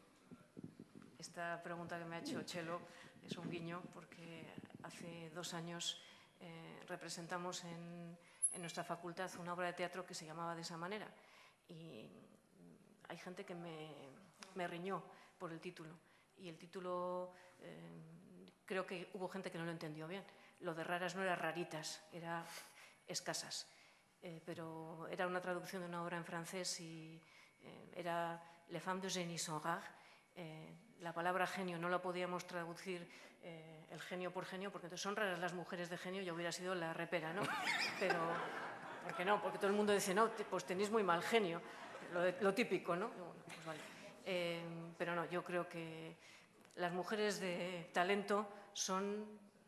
Esta pregunta que me ha hecho Chelo es un guiño porque hace 2 años representamos en nuestra facultad una obra de teatro que se llamaba de esa manera y hay gente que me riñó por el título y el título creo que hubo gente que no lo entendió bien. Lo de raras no era raritas, era escasas, pero era una traducción de una obra en francés y era Les femmes de génie sont rares. La palabra genio no la podíamos traducir el genio por genio, porque entonces son raras las mujeres de genio, ya hubiera sido la repera, ¿no? Pero, ¿por qué no? Porque todo el mundo dice, no, pues tenéis muy mal genio, lo típico, ¿no? Bueno, pues vale. Pero no, yo creo que las mujeres de talento son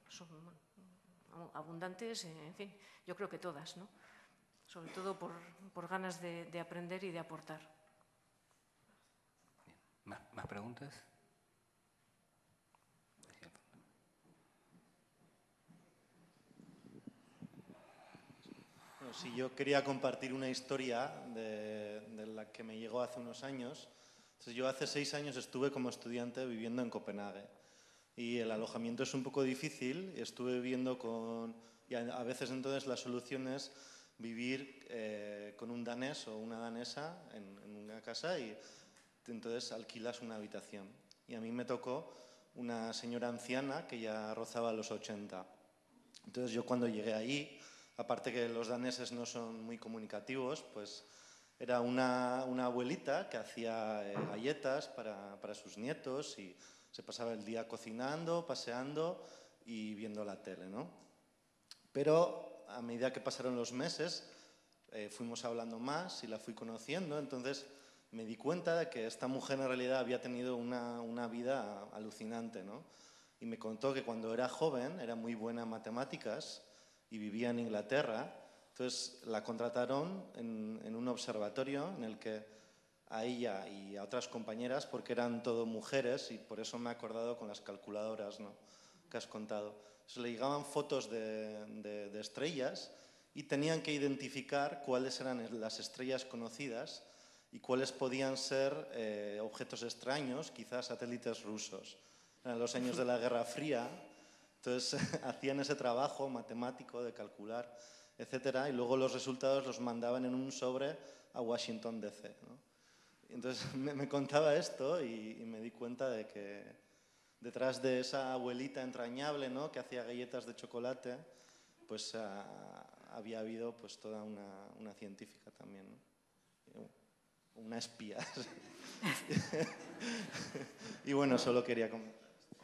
abundantes, en fin, yo creo que todas, ¿no? Sobre todo por ganas de aprender y de aportar. ¿Más preguntas? Bueno, sí, yo quería compartir una historia de la que me llegó hace unos años. Entonces, yo hace 6 años estuve como estudiante viviendo en Copenhague y el alojamiento es un poco difícil. Estuve viviendo y a veces entonces la solución es vivir con un danés o una danesa en una casa y entonces alquilas una habitación. Y a mí me tocó una señora anciana que ya rozaba los 80. Entonces yo cuando llegué ahí, aparte que los daneses no son muy comunicativos, pues era una abuelita que hacía galletas para sus nietos y se pasaba el día cocinando, paseando y viendo la tele, ¿no? Pero a medida que pasaron los meses, fuimos hablando más y la fui conociendo, entonces me di cuenta de que esta mujer en realidad había tenido una vida alucinante, ¿no? Y me contó que cuando era joven era muy buena en matemáticas y vivía en Inglaterra. Entonces la contrataron en un observatorio en el que a ella y a otras compañeras, porque eran todo mujeres, y por eso me he acordado con las calculadoras, ¿no?, que has contado. Entonces le llegaban fotos de estrellas y tenían que identificar cuáles eran las estrellas conocidas y cuáles podían ser objetos extraños, quizás satélites rusos. Eran los años de la Guerra Fría, entonces hacían ese trabajo matemático de calcular, etcétera, y luego los resultados los mandaban en un sobre a Washington DC, ¿no? Entonces me contaba esto y me di cuenta de que detrás de esa abuelita entrañable, ¿no?, que hacía galletas de chocolate, pues había habido pues toda una científica también, ¿no? Una espía. Y bueno, solo quería comentar.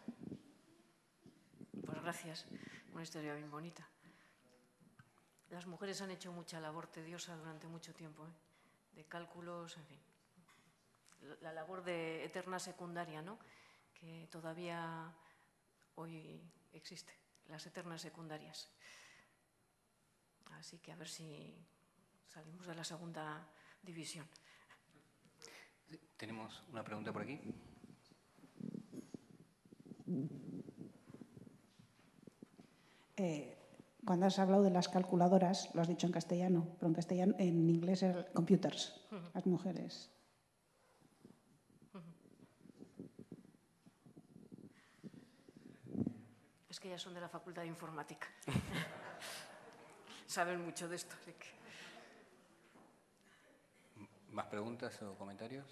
Pues gracias, una historia bien bonita. Las mujeres han hecho mucha labor tediosa durante mucho tiempo, de cálculos, en fin. La labor de eterna secundaria, ¿no?, que todavía hoy existe, las eternas secundarias. Así que a ver si salimos de la segunda división. Tenemos una pregunta por aquí. Cuando has hablado de las calculadoras, lo has dicho en castellano, pero en inglés es computers, las mujeres. Es que ellas son de la Facultad de Informática. Saben mucho de esto. Así que... ¿Más preguntas o comentarios?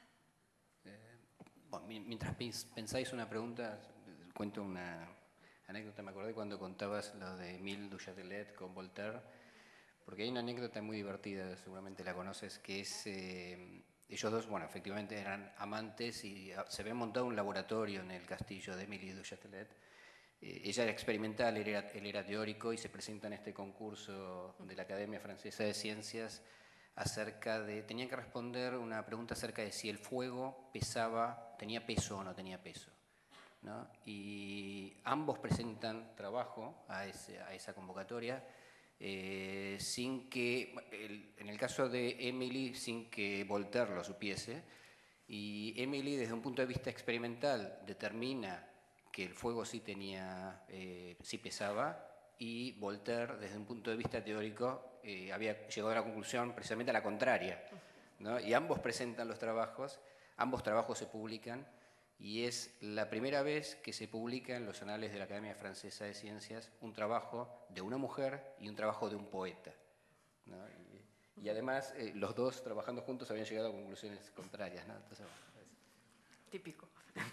Bueno, mientras pensáis una pregunta, cuento una anécdota, me acordé cuando contabas lo de Émile du Châtelet con Voltaire, porque hay una anécdota muy divertida, seguramente la conoces, que es, ellos dos, bueno, efectivamente eran amantes y se había montado un laboratorio en el castillo de Émile du Châtelet. Ella era experimental, él era teórico y se presenta en este concurso de la Academia Francesa de Ciencias tenían que responder una pregunta acerca de si el fuego tenía peso o no tenía peso, ¿no? Y ambos presentan trabajo a esa convocatoria, sin que, en el caso de Émile, sin que Voltaire lo supiese, y Émile desde un punto de vista experimental determina que el fuego sí pesaba, y Voltaire, desde un punto de vista teórico, había llegado a la conclusión precisamente a la contraria, ¿no? Y ambos presentan los trabajos, ambos trabajos se publican, y es la primera vez que se publica en los anales de la Academia Francesa de Ciencias un trabajo de una mujer y un trabajo de un poeta, ¿no? Y además, los dos trabajando juntos habían llegado a conclusiones contrarias, ¿no? Entonces, bueno, Típico.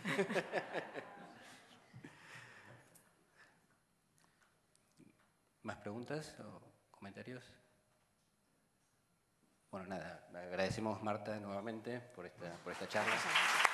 ¿Más preguntas o comentarios? Bueno, nada, agradecemos, Marta, nuevamente por esta charla.